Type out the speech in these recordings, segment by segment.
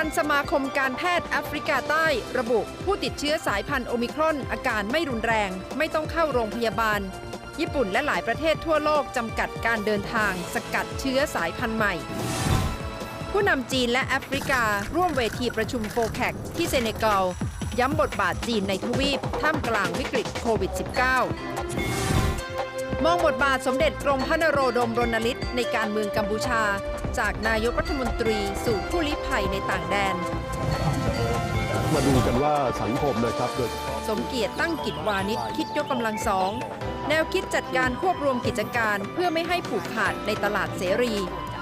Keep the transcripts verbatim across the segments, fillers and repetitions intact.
านสมาคมการแพทย์แอฟริกาใต้ระบุผู้ติดเชื้อสายพันธุ์โอมิครอนอาการไม่รุนแรงไม่ต้องเข้าโรงพยาบาลญี่ปุ่นและหลายประเทศทั่วโลกจำกัดการเดินทางสกัดเชื้อสายพันธุ์ใหม่ผู้นำจีนและแอฟริการ่วมเวทีประชุมโฟแคคที่เซเนกัลย้ำบทบาทจีนในทวีปท่ามกลางวิกฤตโควิด สิบเก้า มองบทบาทสมเด็จกรมพระนโรดมรณฤทธิ์ในการเมืองกัมพูชาจากนายกรัฐมนตรีสู่ผู้ลี้ภัยในต่างแดนมาดูกันว่าสังคมนะครับโดยสมเกียรติตั้งกิจวานิชคิดยกกำลังสองแนวคิดจัดการควบรวมกิจการเพื่อไม่ให้ผูกขาดในตลาดเสรี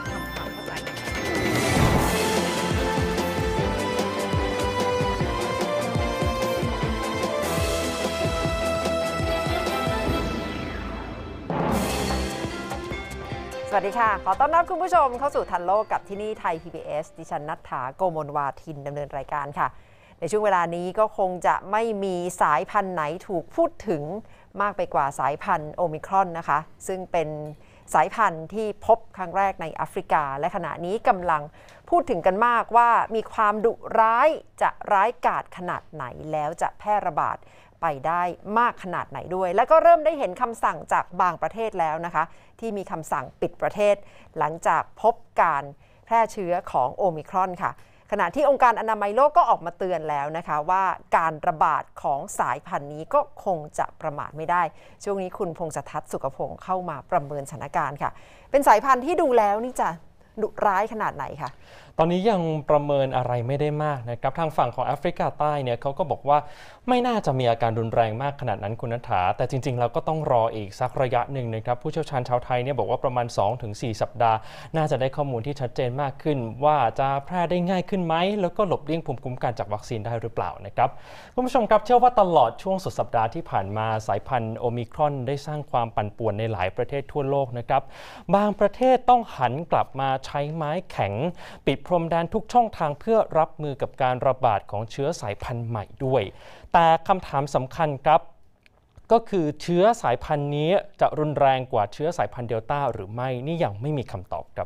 สวัสดีค่ะขอต้อนรับคุณผู้ชมเข้าสู่ทันโลกกับที่นี่ไทย พี บี เอส ดิฉันณัฐฐา โกมลวาทินดำเนินรายการค่ะในช่วงเวลานี้ก็คงจะไม่มีสายพันธุ์ไหนถูกพูดถึงมากไปกว่าสายพันธุ์โอมิครอนนะคะซึ่งเป็นสายพันธุ์ที่พบครั้งแรกในแอฟริกาและขณะนี้กำลังพูดถึงกันมากว่ามีความดุร้ายจะร้ายกาจขนาดไหนแล้วจะแพร่ระบาดไปได้มากขนาดไหนด้วยแล้วก็เริ่มได้เห็นคำสั่งจากบางประเทศแล้วนะคะที่มีคำสั่งปิดประเทศหลังจากพบการแพร่เชื้อของโอมิครอนค่ะขณะที่องค์การอนามัยโลกก็ออกมาเตือนแล้วนะคะว่าการระบาดของสายพันธุ์นี้ก็คงจะประมาทไม่ได้ช่วงนี้คุณพงษ์ทัศน์สุขพงศ์เข้ามาประเมินสถานการณ์ค่ะเป็นสายพันธุ์ที่ดูแล้วนี่จะดุร้ายขนาดไหนคะตอนนี้ยังประเมินอะไรไม่ได้มากนะครับทางฝั่งของแอฟริกาใต้เนี่ยเขาก็บอกว่าไม่น่าจะมีอาการรุนแรงมากขนาดนั้นคุณณัฐฐาแต่จริงๆเราก็ต้องรออีกสักระยะหนึ่งนะครับผู้เชี่ยวชาญชาวไทยเนี่ยบอกว่าประมาณ สองถึงสี่ สัปดาห์น่าจะได้ข้อมูลที่ชัดเจนมากขึ้นว่าจะแพร่ได้ง่ายขึ้นไหมแล้วก็หลบเลี่ยงภูมิคุ้มกันจากวัคซีนได้หรือเปล่านะครับคุณผู้ชมครับเชื่อว่าตลอดช่วงสุดสัปดาห์ที่ผ่านมาสายพันธุ์โอมิครอนได้สร้างความปั่นป่วนในหลายประเทศทั่วโลกนะครับบางประเทศต้องหันกลับมาใช้ไม้แข็งปิดพรมแดนทุกช่องทางเพื่อรับมือกับการระบาดของเชื้อสายพันธุ์ใหม่ด้วยแต่คำถามสำคัญครับก็คือเชื้อสายพันธุ์นี้จะรุนแรงกว่าเชื้อสายพันธุ์เดลต้าหรือไม่นี่ยังไม่มีคำตอบครับ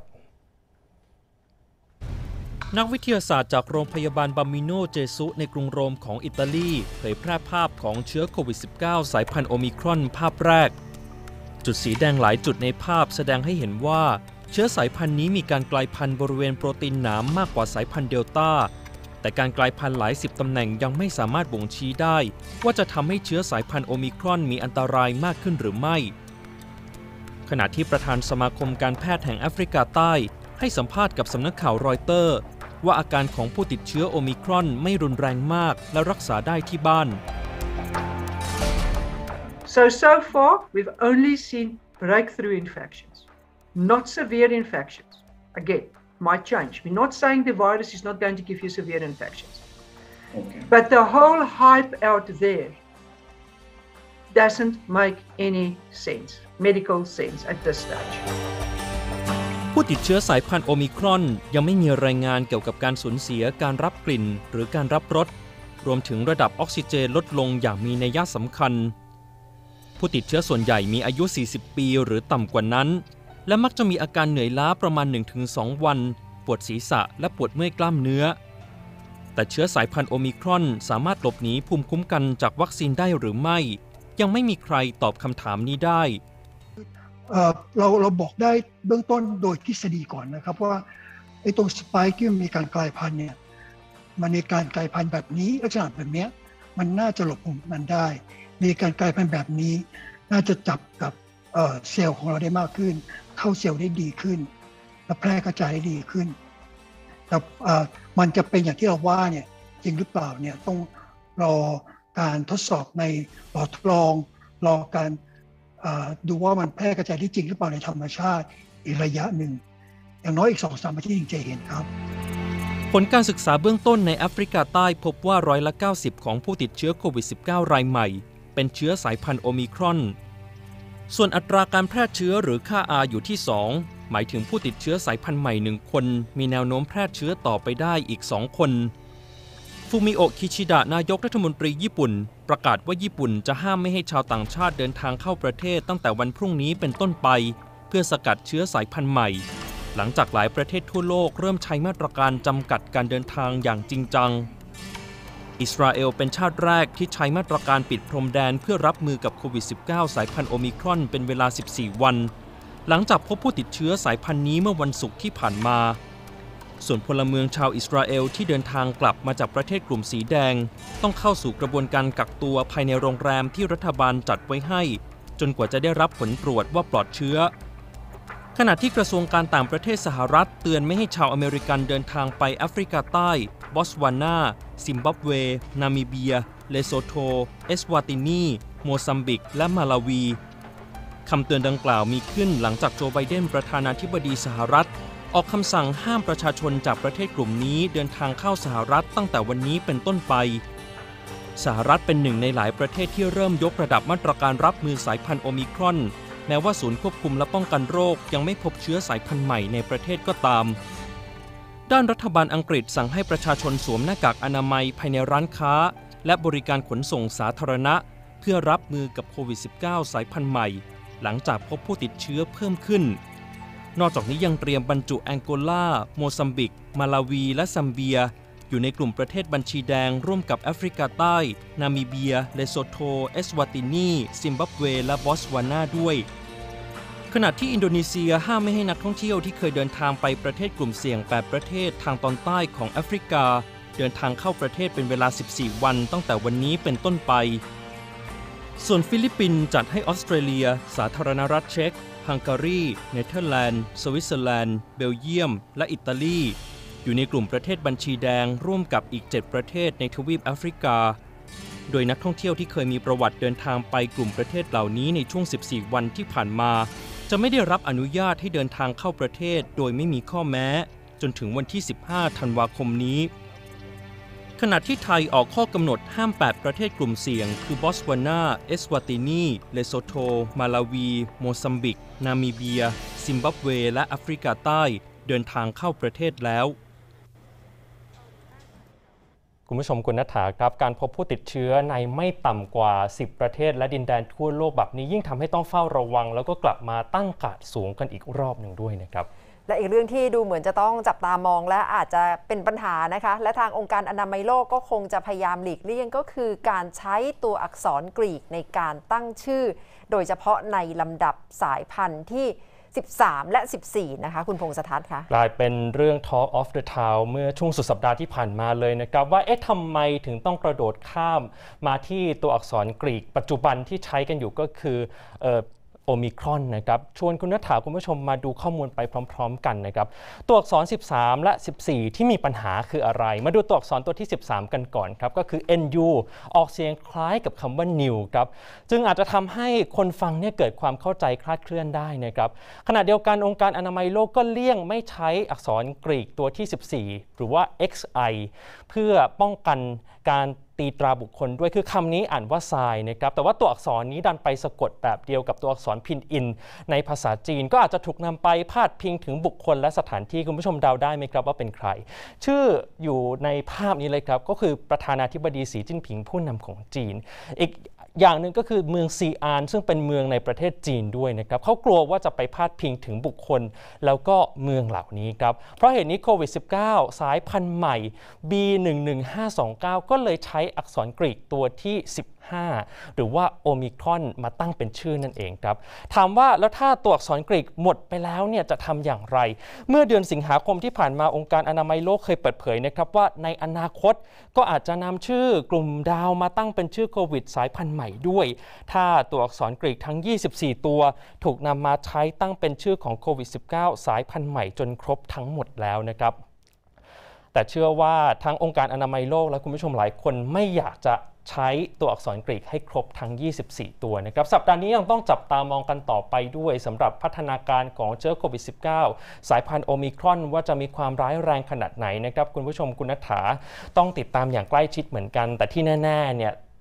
นักวิทยาศาสตร์จากโรงพยาบาลบามิโนเจซุในกรุงโรมของอิตาลีเผยแพร่ภาพของเชื้อโควิด สิบเก้า สายพันธุ์โอมิครอนภาพแรกจุดสีแดงหลายจุดในภาพแสดงให้เห็นว่าเชื้อสายพันธุ์นี้มีการกลายพันธุ์บริเวณโปรตีนหนามมากกว่าสายพันธุ์เดลต้าแต่การกลายพันธุ์หลายสิบตำแหน่งยังไม่สามารถบ่งชี้ได้ว่าจะทำให้เชื้อสายพันธุ์โอมิครอนมีอันตรายมากขึ้นหรือไม่ขณะที่ประธานสมาคมการแพทย์แห่งแอฟริกาใต้ให้สัมภาษณ์กับสำนักข่าวรอยเตอร์ว่าอาการของผู้ติดเชื้อโอมิครอนไม่รุนแรงมากและรักษาได้ที่บ้าน So so far we've only seen breakthrough infections not severe infections again might change. We're not saying the virus is not going to give you severe infections. Okay. But the whole hype out there doesn't make any sense, medical sense at this stage. ผู้ติดเชื้อสายพันธุ์โอมิครอนยังไม่มีรายงานเกี่ยวกับการสูญเสียการรับกลิ่นหรือการรับรสรวมถึงระดับออกซิเจนลดลงอย่างมีนัยสำคัญผู้ติดเชื้อส่วนใหญ่มีอายุสี่สิบปีหรือต่ำกว่านั้นและมักจะมีอาการเหนื่อยล้าประมาณ หนึ่งถึงสอง วันปวดศีรษะและปวดเมื่อยกล้ามเนื้อแต่เชื้อสายพันธุ์โอมิครอนสามารถหลบหนีภูมิคุ้มกันจากวัคซีนได้หรือไม่ยังไม่มีใครตอบคำถามนี้ได้เอ่อเราเราบอกได้เบื้องต้นโดยทฤษฎีก่อนนะครับว่าไอ้ตรงสไปค์ที่มีการกลายพันธุ์เนี่ยมันมีการกลายพันธุ์แบบนี้ลักษณะแบบนี้มันน่าจะหลบมันได้มีการกลายพันธุ์แบบนี้น่าจะจับกับเอ่อเซลล์ของเราได้มากขึ้นเข้าเซลล์ได้ดีขึ้นและแพร่กระจายได้ดีขึ้นแต่มันจะเป็นอย่างที่เราว่าเนี่ยจริงหรือเปล่าเนี่ยต้องรอการทดสอบในหลอดทดลองรอการดูว่ามันแพร่กระจายได้จริงหรือเปล่าในธรรมชาติอีกระยะหนึ่งอย่างน้อยอีก สองถึงสาม อาทิตย์ถึงจะเห็นครับผลการศึกษาเบื้องต้นในแอฟริกาใต้พบว่าร้อยละเก้าสิบของผู้ติดเชื้อโควิด สิบเก้า รายใหม่เป็นเชื้อสายพันธุ์โอมิครอนส่วนอัตราการแพร่เชื้อหรือค่า R อยู่ที่สองหมายถึงผู้ติดเชื้อสายพันธุ์ใหม่หนึ่งคนมีแนวโน้มแพร่เชื้อต่อไปได้อีกสองคนฟูมิโอะคิชิดะนายกรัฐมนตรีญี่ปุ่นประกาศว่าญี่ปุ่นจะห้ามไม่ให้ชาวต่างชาติเดินทางเข้าประเทศตั้งแต่วันพรุ่งนี้เป็นต้นไปเพื่อสกัดเชื้อสายพันธุ์ใหม่หลังจากหลายประเทศทั่วโลกเริ่มใช้มาตรการจำกัดการเดินทางอย่างจริงจังอิสราเอลเป็นชาติแรกที่ใช้มาตรการปิดพรมแดนเพื่อรับมือกับโควิด สิบเก้า สายพันธุ์โอมิครอนเป็นเวลา สิบสี่ วันหลังจากพบผู้ติดเชื้อสายพันธุ์นี้เมื่อวันศุกร์ที่ผ่านมาส่วนพลเมืองชาวอิสราเอลที่เดินทางกลับมาจากประเทศกลุ่มสีแดงต้องเข้าสู่กระบวนการกักตัวภายในโรงแรมที่รัฐบาลจัดไว้ให้จนกว่าจะได้รับผลตรวจว่าปลอดเชื้อขณะที่กระทรวงการต่างประเทศสหรัฐเตือนไม่ให้ชาวอเมริกันเดินทางไปแอฟริกาใต้บอตสวานาซิมบับเวนามิเบียเลโซโทเอสวาตินีโมซัมบิกและมาลาวีคำเตือนดังกล่าวมีขึ้นหลังจากโจไบเดนประธานาธิบดีสหรัฐออกคำสั่งห้ามประชาชนจากประเทศกลุ่มนี้เดินทางเข้าสหรัฐตั้งแต่วันนี้เป็นต้นไปสหรัฐเป็นหนึ่งในหลายประเทศที่เริ่มยกระดับมาตรการรับมือสายพันธุ์โอมิครอนแม้ว่าศูนย์ควบคุมและป้องกันโรคยังไม่พบเชื้อสายพันธุ์ใหม่ในประเทศก็ตามด้านรัฐบาลอังกฤษสั่งให้ประชาชนสวมหน้ากากอนามัยภายในร้านค้าและบริการขนส่งสาธารณะเพื่อรับมือกับโควิด สิบเก้า สายพันธุ์ใหม่หลังจากพบผู้ติดเชื้อเพิ่มขึ้นนอกจากนี้ยังเตรียมบรรจุแองโกลาโมซัมบิกมาลาวีและซัมเบียอยู่ในกลุ่มประเทศบัญชีแดงร่วมกับแอฟริกาใต้นามิเบียเลโซโทเอสวาตินีซิมบับเวและบอตสวานาด้วยขณะที่อินโดนีเซียห้ามไม่ให้นักท่องเที่ยวที่เคยเดินทางไปประเทศกลุ่มเสี่ยงแปดประเทศทางตอนใต้ของแอฟริกาเดินทางเข้าประเทศเป็นเวลา สิบสี่ วันตั้งแต่วันนี้เป็นต้นไปส่วนฟิลิปปินส์จัดให้ออสเตรเลียสาธารณรัฐเช็กฮังการีเนเธอร์แลนด์สวิตเซอร์แลนด์เบลเยียมและอิตาลีอยู่ในกลุ่มประเทศบัญชีแดงร่วมกับอีกเจ็ดประเทศในทวีปแอฟริกาโดยนักท่องเที่ยวที่เคยมีประวัติเดินทางไปกลุ่มประเทศเหล่านี้ในช่วง สิบสี่ วันที่ผ่านมาจะไม่ได้รับอนุญาตให้เดินทางเข้าประเทศโดยไม่มีข้อแม้จนถึงวันที่ สิบห้า ธันวาคมนี้ขณะที่ไทยออกข้อกำหนดห้ามแปดประเทศกลุ่มเสี่ยงคือบอตสวานาเอสวาตินีเลโซโทมาลาวีโมซัมบิกนามิเบียซิมบับเวและแอฟริกาใต้เดินทางเข้าประเทศแล้วคุณผู้ชมคุณณฐาครับการพบผู้ติดเชื้อในไม่ต่ำกว่าสิบประเทศและดินแดนทั่วโลกแบบนี้ยิ่งทำให้ต้องเฝ้าระวังแล้วก็กลับมาตั้งการ์ดสูงกันอีกรอบหนึ่งด้วยนะครับและอีกเรื่องที่ดูเหมือนจะต้องจับตามองและอาจจะเป็นปัญหานะคะและทางองค์การอนามัยโลกก็คงจะพยายามหลีกเลี่ยงก็คือการใช้ตัวอักษรกรีกในการตั้งชื่อโดยเฉพาะในลำดับสายพันธุ์ที่สิบสามและสิบสี่นะคะคุณพงษ์สทัศน์คะกลายเป็นเรื่อง Talk of the Town เมื่อช่วงสุดสัปดาห์ที่ผ่านมาเลยนะครับว่าเอ๊ะทำไมถึงต้องกระโดดข้ามมาที่ตัวอักษรกรีกปัจจุบันที่ใช้กันอยู่ก็คือเอ่อโอมิครอนนะครับชวนคุณณฐาคุณผู้ชมมาดูข้อมูลไปพร้อมๆกันนะครับตัวอักษรสิบสามและสิบสี่ที่มีปัญหาคืออะไรมาดูตัวอักษรตัวที่สิบสามกันก่อนครับก็คือ เอ็น ยู ออกเสียงคล้ายกับคำว่า new ครับจึงอาจจะทำให้คนฟังเนี่ยเกิดความเข้าใจคลาดเคลื่อนได้นะครับขณะเดียวกันองค์การอนามัยโลกก็เลี่ยงไม่ใช้อักษรกรีกตัวที่สิบสี่หรือว่า เอ็กซ์ ไอ เพื่อป้องกันการตีตราบุคคลด้วยคือคำนี้อ่านว่าทรายนะครับแต่ว่าตัวอักษรนี้ดันไปสะกดแบบเดียวกับตัวอักษรพินอินในภาษาจีนก็อาจจะถูกนำไปพาดพิงถึงบุคคลและสถานที่คุณผู้ชมเดาได้ไหมครับว่าเป็นใครชื่ออยู่ในภาพนี้เลยครับก็คือประธานาธิบดีสีจิ้นผิงผู้นำของจีนอีกอย่างหนึ่งก็คือเมืองซีอานซึ่งเป็นเมืองในประเทศจีนด้วยนะครับเขากลัวว่าจะไปพาดพิงถึงบุคคลแล้วก็เมืองเหล่านี้ครับเพราะเหตุนี้โควิด สิบเก้า สายพันธุ์ใหม่ บี หนึ่งหนึ่งห้าสองเก้า ก็เลยใช้อักษรกรีกตัวที่สิบห้าหรือว่าโอมิครอนมาตั้งเป็นชื่อนั่นเองครับถามว่าแล้วถ้าตัวอักษรกรีกหมดไปแล้วเนี่ยจะทำอย่างไรเมื่อเดือนสิงหาคมที่ผ่านมาองค์การอนามัยโลกเคยเปิดเผยนะครับว่าในอนาคตก็อาจจะนำชื่อกลุ่มดาวมาตั้งเป็นชื่อโควิดสายพันธุ์ใหม่ด้วยถ้าตัวอักษรกรีกทั้งยี่สิบสี่ตัวถูกนำมาใช้ตั้งเป็นชื่อของโควิด สิบเก้า สายพันธุ์ใหม่จนครบทั้งหมดแล้วนะครับแต่เชื่อว่าทางองค์การอนามัยโลกและคุณผู้ชมหลายคนไม่อยากจะใช้ตัวอักษรกรีกให้ครบทั้งยี่สิบสี่ตัวนะครับสัปดาห์นี้ยังต้องจับตามองกันต่อไปด้วยสำหรับพัฒนาการของเชื้อโควิด สิบเก้า สายพันธุ์โอมิครอนว่าจะมีความร้ายแรงขนาดไหนนะครับคุณผู้ชมคุณณฐาต้องติดตามอย่างใกล้ชิดเหมือนกันแต่ที่แน่ๆเนี่ย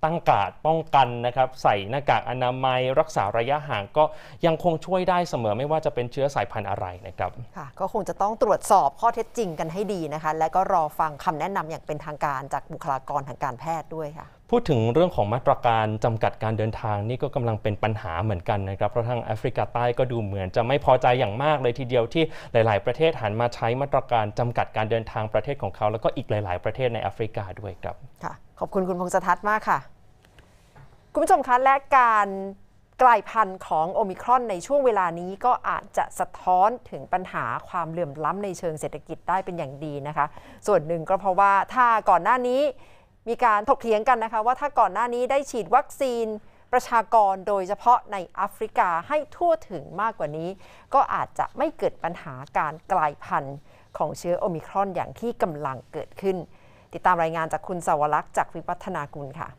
ตั้งการ์ดป้องกันนะครับใส่หน้ากากอนามัยรักษาระยะห่างก็ยังคงช่วยได้เสมอไม่ว่าจะเป็นเชื้อสายพันธุ์อะไรนะครับค่ะก็คงจะต้องตรวจสอบข้อเท็จจริงกันให้ดีนะคะและก็รอฟังคำแนะนำอย่างเป็นทางการจากบุคลากรทางการแพทย์ด้วยค่ะพูดถึงเรื่องของมาตรการจำกัดการเดินทางนี่ก็กำลังเป็นปัญหาเหมือนกันนะครับเพราะทางแอฟริกาใต้ก็ดูเหมือนจะไม่พอใจอย่างมากเลยทีเดียวที่หลายๆประเทศหันมาใช้มาตรการจำกัดการเดินทางประเทศของเขาแล้วก็อีกหลายๆประเทศในแอฟริกาด้วยครับค่ะขอบคุณคุณพงษ์ทัศน์มากค่ะคุณผู้ชมคะและการกลายพันธุ์ของโอมิครอนในช่วงเวลานี้ก็อาจจะสะท้อนถึงปัญหาความเหลื่อมล้ำในเชิงเศรษฐกิจได้เป็นอย่างดีนะคะส่วนหนึ่งก็เพราะว่าถ้าก่อนหน้านี้มีการถกเถียงกันนะคะว่าถ้าก่อนหน้านี้ได้ฉีดวัคซีนประชากรโดยเฉพาะในแอฟริกาให้ทั่วถึงมากกว่านี้ก็อาจจะไม่เกิดปัญหาการกลายพันธุ์ของเชื้อโอมิครอนอย่างที่กำลังเกิดขึ้นติดตามรายงานจากคุณสวรักษ์จากวิวัฒนากุลค่ะ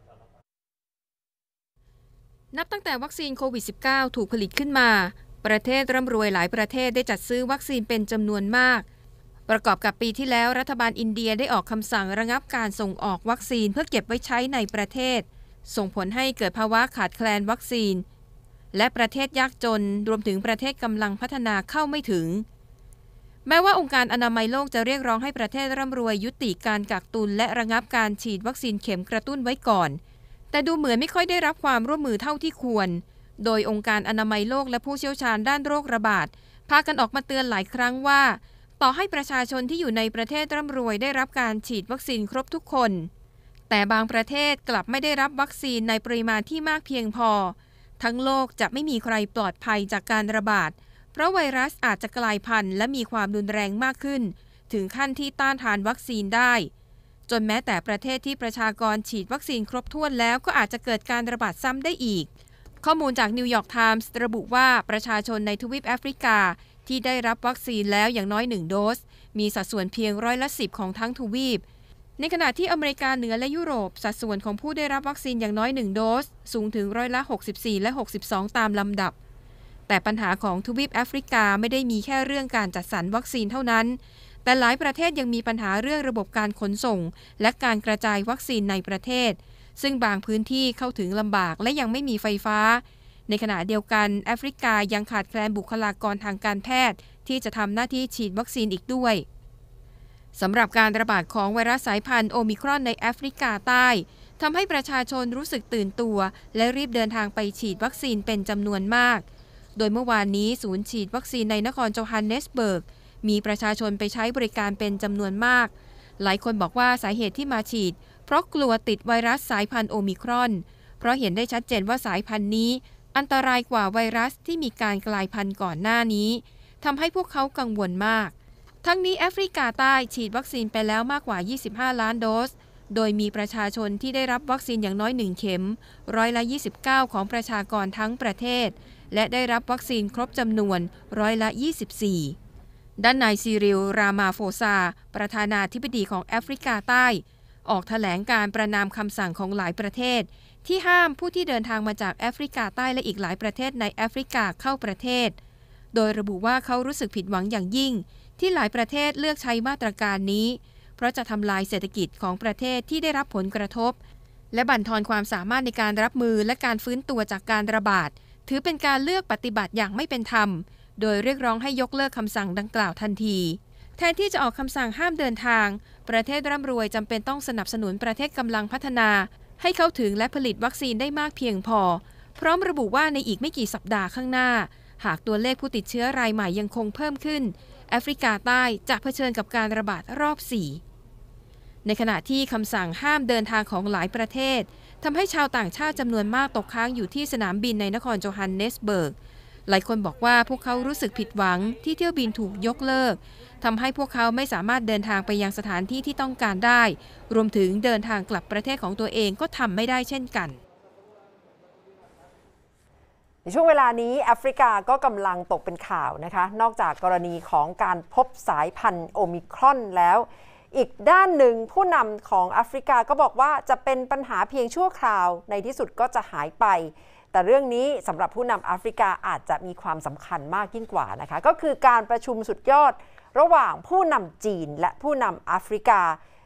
นับตั้งแต่วัคซีนโควิด สิบเก้า ถูกผลิตขึ้นมาประเทศร่ำรวยหลายประเทศได้จัดซื้อวัคซีนเป็นจำนวนมากประกอบกับปีที่แล้วรัฐบาลอินเดียได้ออกคำสั่งระงับการส่งออกวัคซีนเพื่อเก็บไว้ใช้ในประเทศส่งผลให้เกิดภาวะขาดแคลนวัคซีนและประเทศยากจนรวมถึงประเทศกำลังพัฒนาเข้าไม่ถึงแม้ว่าองค์การอนามัยโลกจะเรียกร้องให้ประเทศร่ำรวยยุติการกักตุนและระงับการฉีดวัคซีนเข็มกระตุ้นไว้ก่อนแต่ดูเหมือนไม่ค่อยได้รับความร่วมมือเท่าที่ควรโดยองค์การอนามัยโลกและผู้เชี่ยวชาญด้านโรคระบาดพากันออกมาเตือนหลายครั้งว่าต่อให้ประชาชนที่อยู่ในประเทศร่ำรวยได้รับการฉีดวัคซีนครบทุกคนแต่บางประเทศกลับไม่ได้รับวัคซีนในปริมาณที่มากเพียงพอทั้งโลกจะไม่มีใครปลอดภัยจากการระบาดเพราะไวรัสอาจจะกลายพันธุ์และมีความรุนแรงมากขึ้นถึงขั้นที่ต้านทานวัคซีนได้จนแม้แต่ประเทศที่ประชากรฉีดวัคซีนครบถ้วนแล้วก็อาจจะเกิดการระบาดซ้ำได้อีกข้อมูลจากนิวยอร์กไทมส์ระบุว่าประชาชนในทวีปแอฟริกาที่ได้รับวัคซีนแล้วอย่างน้อยหนึ่งโดสมีสัดส่วนเพียงร้อยละสิบของทั้งทวีปในขณะที่อเมริกาเหนือและยุโรปสัดส่วนของผู้ได้รับวัคซีนอย่างน้อยหนึ่งโดสสูงถึงร้อยละหกสิบสี่และหกสิบสองตามลำดับแต่ปัญหาของทวีปแอฟริกาไม่ได้มีแค่เรื่องการจัดสรรวัคซีนเท่านั้นแต่หลายประเทศยังมีปัญหาเรื่องระบบการขนส่งและการกระจายวัคซีนในประเทศซึ่งบางพื้นที่เข้าถึงลำบากและยังไม่มีไฟฟ้าในขณะเดียวกันแอฟริกายังขาดแคลนบุคลากรทางการแพทย์ที่จะทำหน้าที่ฉีดวัคซีนอีกด้วยสำหรับการระบาดของไวรัสสายพันธุ์โอมิครอนในแอฟริกาใต้ทำให้ประชาชนรู้สึกตื่นตัวและรีบเดินทางไปฉีดวัคซีนเป็นจำนวนมากโดยเมื่อวานนี้ศูนย์ฉีดวัคซีนในนครโจฮันเนสเบิร์กมีประชาชนไปใช้บริการเป็นจำนวนมากหลายคนบอกว่าสาเหตุที่มาฉีดเพราะกลัวติดไวรัสสายพันธุ์โอมิครอนเพราะเห็นได้ชัดเจนว่าสายพันธุ์นี้อันตรายกว่าไวรัสที่มีการกลายพันธุ์ก่อนหน้านี้ทำให้พวกเขากังวลมากทั้งนี้แอฟริกาใต้ฉีดวัคซีนไปแล้วมากกว่ายี่สิบห้าล้านโดสโดยมีประชาชนที่ได้รับวัคซีนอย่างน้อยหนึ่งเข็มร้อยละยี่สิบเก้าของประชากรทั้งประเทศและได้รับวัคซีนครบจำนวนร้อยละยี่สิบสี่ด้านนายซีริล รามาโฟซาประธานาธิบดีของแอฟริกาใต้ออกแถลงการประณามคำสั่งของหลายประเทศที่ห้ามผู้ที่เดินทางมาจากแอฟริกาใต้และอีกหลายประเทศในแอฟริกาเข้าประเทศโดยระบุว่าเขารู้สึกผิดหวังอย่างยิ่งที่หลายประเทศเลือกใช้มาตรการนี้เพราะจะทำลายเศรษฐกิจของประเทศที่ได้รับผลกระทบและบั่นทอนความสามารถในการรับมือและการฟื้นตัวจากการระบาดถือเป็นการเลือกปฏิบัติอย่างไม่เป็นธรรมโดยเรียกร้องให้ยกเลิกคำสั่งดังกล่าวทันทีแทนที่จะออกคำสั่งห้ามเดินทางประเทศร่ำรวยจำเป็นต้องสนับสนุนประเทศกำลังพัฒนาให้เข้าถึงและผลิตวัคซีนได้มากเพียงพอพร้อมระบุว่าในอีกไม่กี่สัปดาห์ข้างหน้าหากตัวเลขผู้ติดเชื้อรายใหม่ยังคงเพิ่มขึ้นแอฟริกาใต้จะเผชิญกับการระบาดรอบสี่ในขณะที่คำสั่งห้ามเดินทางของหลายประเทศทำให้ชาวต่างชาติจำนวนมากตกค้างอยู่ที่สนามบินในนครโจฮันเนสเบิร์กหลายคนบอกว่าพวกเขารู้สึกผิดหวังที่เที่ยวบินถูกยกเลิกทำให้พวกเขาไม่สามารถเดินทางไปยังสถานที่ที่ต้องการได้รวมถึงเดินทางกลับประเทศของตัวเองก็ทำไม่ได้เช่นกันในช่วงเวลานี้แอฟริกาก็กำลังตกเป็นข่าวนะคะนอกจากกรณีของการพบสายพันธุ์โอมิครอนแล้วอีกด้านหนึ่งผู้นำของแอฟริกาก็บอกว่าจะเป็นปัญหาเพียงชั่วคราวในที่สุดก็จะหายไปแต่เรื่องนี้สำหรับผู้นำแอฟริกาอาจจะมีความสำคัญมากยิ่งกว่านะคะก็คือการประชุมสุดยอดระหว่างผู้นำจีนและผู้นำแอฟริกา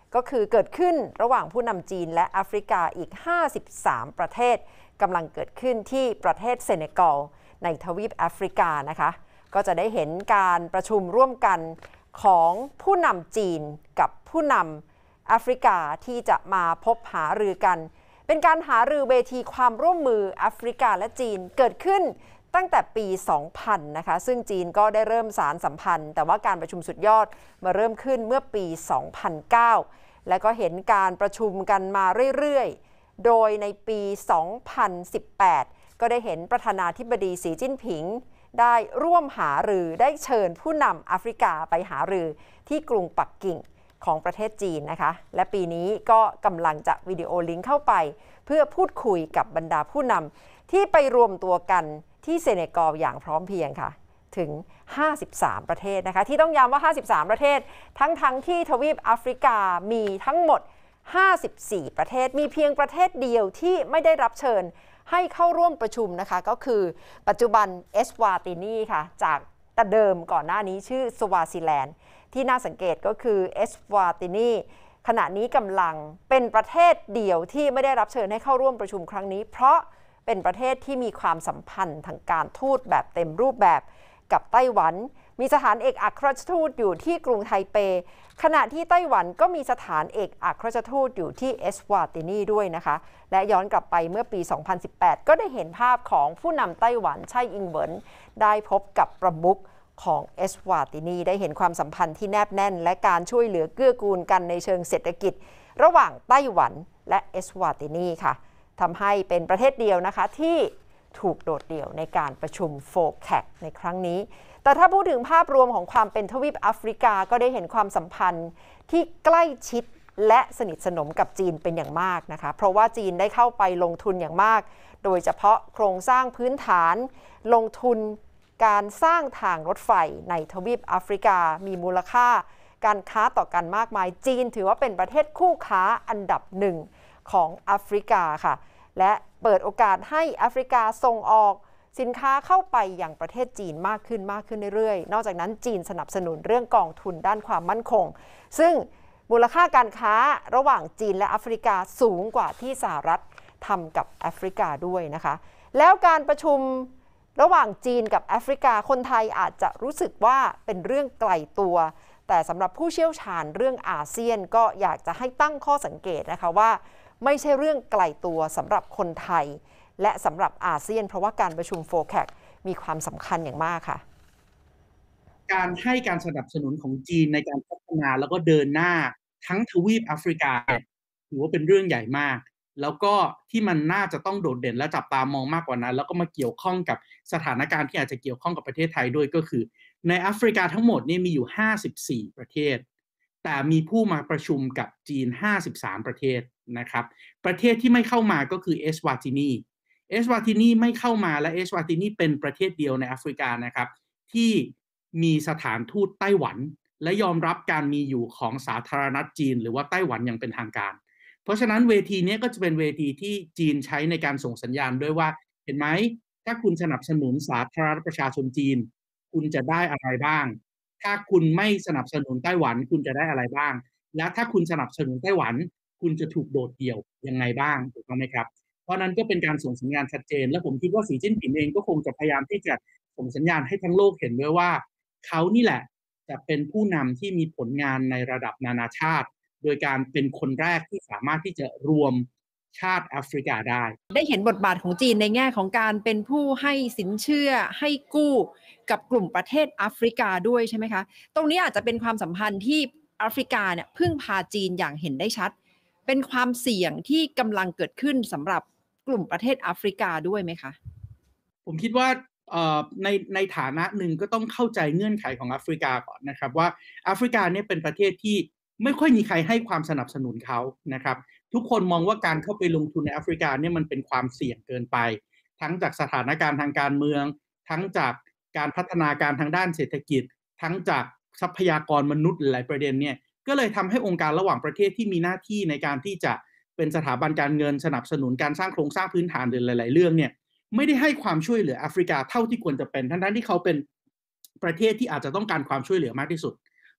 ก็คือเกิดขึ้นระหว่างผู้นำจีนและแอฟริกาอีกห้าสิบสามประเทศกำลังเกิดขึ้นที่ประเทศเซเนกัลในทวีปแอฟริกานะคะก็จะได้เห็นการประชุมร่วมกันของผู้นำจีนกับผู้นำแอฟริกาที่จะมาพบหารือกันเป็นการหารือเวทีความร่วมมือแอฟริกาและจีนเกิดขึ้นตั้งแต่ปี สองพัน นะคะซึ่งจีนก็ได้เริ่มสารสัมพันธ์แต่ว่าการประชุมสุดยอดมาเริ่มขึ้นเมื่อปี สองพันเก้า และก็เห็นการประชุมกันมาเรื่อยๆโดยในปี สองพันสิบแปด ก็ได้เห็นประธานาธิบดีสีจิ้นผิงได้ร่วมหารือได้เชิญผู้นำแอฟริกาไปหารือที่กรุงปักกิ่งของประเทศจีนนะคะและปีนี้ก็กำลังจะวิดีโอลิงก์เข้าไปเพื่อพูดคุยกับบรรดาผู้นำที่ไปรวมตัวกันที่เซเนกัลอย่างพร้อมเพรียงค่ะถึงห้าสิบสามประเทศนะคะที่ต้องย้ำว่าห้าสิบสามประเทศทั้งทั้งที่ทวีปแอฟริกามีทั้งหมดห้าสิบสี่ประเทศมีเพียงประเทศเดียวที่ไม่ได้รับเชิญให้เข้าร่วมประชุมนะคะก็คือปัจจุบันเอสวาตินีค่ะจากแต่เดิมก่อนหน้านี้ชื่อสวาซิแลนด์ที่น่าสังเกตก็คือเอสวาตินีขณะนี้กำลังเป็นประเทศเดียวที่ไม่ได้รับเชิญให้เข้าร่วมประชุมครั้งนี้เพราะเป็นประเทศที่มีความสัมพันธ์ทางการทูตแบบเต็มรูปแบบกับไต้หวันมีสถานเอกอัครราชทูตอยู่ที่กรุงไทเปขณะที่ไต้หวันก็มีสถานเอกอัครราชทูตอยู่ที่เอสวาตินีด้วยนะคะและย้อนกลับไปเมื่อปี สองพันสิบแปด ก็ได้เห็นภาพของผู้นำไต้หวันไช่อิงเหวินได้พบกับประมุขของเอสวาตินีได้เห็นความสัมพันธ์ที่แนบแน่นและการช่วยเหลือเกื้อกูลกันในเชิงเศรษฐกิจระหว่างไต้หวันและเอสวาตินีค่ะทำให้เป็นประเทศเดียวนะคะที่ถูกโดดเดี่ยวในการประชุมโฟร์แคคในครั้งนี้แต่ถ้าพูดถึงภาพรวมของความเป็นทวีปแอฟริกาก็ได้เห็นความสัมพันธ์ที่ใกล้ชิดและสนิทสนมกับจีนเป็นอย่างมากนะคะเพราะว่าจีนได้เข้าไปลงทุนอย่างมากโดยเฉพาะโครงสร้างพื้นฐานลงทุนการสร้างทางรถไฟในทวีปแอฟริกามีมูลค่าการค้าต่อกันมากมายจีนถือว่าเป็นประเทศคู่ค้าอันดับหนึ่งของแอฟริกาค่ะและเปิดโอกาสให้แอฟริกาส่งออกสินค้าเข้าไปยังประเทศจีนมากขึ้นมากขึ้นเรื่อยๆนอกจากนั้นจีนสนับสนุนเรื่องกองทุนด้านความมั่นคงซึ่งมูลค่าการค้าระหว่างจีนและแอฟริกาสูงกว่าที่สหรัฐทำกับแอฟริกาด้วยนะคะแล้วการประชุมระหว่างจีนกับแอฟริกาคนไทยอาจจะรู้สึกว่าเป็นเรื่องไกลตัวแต่สำหรับผู้เชี่ยวชาญเรื่องอาเซียนก็อยากจะให้ตั้งข้อสังเกตนะคะว่าไม่ใช่เรื่องไกลตัวสำหรับคนไทยและสำหรับอาเซียนเพราะว่าการประชุมโฟร์แคคมีความสำคัญอย่างมากค่ะการให้การสนับสนุนของจีนในการพัฒนาแล้วก็เดินหน้าทั้งทวีปแอฟริกาถือว่าเป็นเรื่องใหญ่มากแล้วก็ที่มันน่าจะต้องโดดเด่นและจับตามองมากกว่านั้นแล้วก็มาเกี่ยวข้องกับสถานการณ์ที่อาจจะเกี่ยวข้องกับประเทศไทยด้วยก็คือในแอฟริกาทั้งหมดนี่มีอยู่ห้าสิบสี่ประเทศแต่มีผู้มาประชุมกับจีนห้าสิบสามประเทศนะครับประเทศที่ไม่เข้ามาก็คือเอสวาตินีเอสวาตินีไม่เข้ามาและเอสวาตินีเป็นประเทศเดียวในแอฟริกานะครับที่มีสถานทูตไต้หวันและยอมรับการมีอยู่ของสาธารณรัฐจีนหรือว่าไต้หวันอย่างเป็นทางการเพราะฉะนั้นเวทีนี้ก็จะเป็นเวทีที่จีนใช้ในการส่งสัญญาณด้วยว่าเห็นไหมถ้าคุณสนับสนุนสาธารณรัฐประชาชนจีนคุณจะได้อะไรบ้างถ้าคุณไม่สนับสนุนไต้หวันคุณจะได้อะไรบ้างและถ้าคุณสนับสนุนไต้หวันคุณจะถูกโดดเดี่ยวยังไงบ้างถูกต้องไหมครับเพราะนั้นก็เป็นการส่งสัญญาณชัดเจนและผมคิดว่าสีจิ้นผิงเองก็คงจะพยายามที่จะส่งสัญญาณให้ทั้งโลกเห็นด้วยว่าเขานี่แหละจะเป็นผู้นำที่มีผลงานในระดับนานาชาติโดยการเป็นคนแรกที่สามารถที่จะรวมชาติแอฟริกาได้ได้เห็นบทบาทของจีนในแง่ของการเป็นผู้ให้สินเชื่อให้กู้กับกลุ่มประเทศแอฟริกาด้วยใช่ไหมคะตรงนี้อาจจะเป็นความสัมพันธ์ที่แอฟริกาเนี่ยพึ่งพาจีนอย่างเห็นได้ชัดเป็นความเสี่ยงที่กำลังเกิดขึ้นสำหรับกลุ่มประเทศแอฟริกาด้วยไหมคะผมคิดว่าในในฐานะหนึ่งก็ต้องเข้าใจเงื่อนไขของแอฟริกาก่อนนะครับว่าแอฟริกาเนี่ยเป็นประเทศที่ไม่ค่อยมีใครให้ความสนับสนุนเขานะครับทุกคนมองว่าการเข้าไปลงทุนในแอฟริกาเนี่ยมันเป็นความเสี่ยงเกินไปทั้งจากสถานการณ์ทางการเมืองทั้งจากการพัฒนาการทางด้านเศรษฐกิจทั้งจากทรัพยากรมนุษย์หลายประเด็นเนี่ยก็เลยทำให้องค์การระหว่างประเทศที่มีหน้าที่ในการที่จะเป็นสถาบันการเงินสนับสนุนการสร้างโครงสร้างพื้นฐานหรือหลายๆเรื่องเนี่ยไม่ได้ให้ความช่วยเหลือแอฟริกาเท่าที่ควรจะเป็นทั้งๆที่เขาเป็นประเทศที่อาจจะต้องการความช่วยเหลือมากที่สุด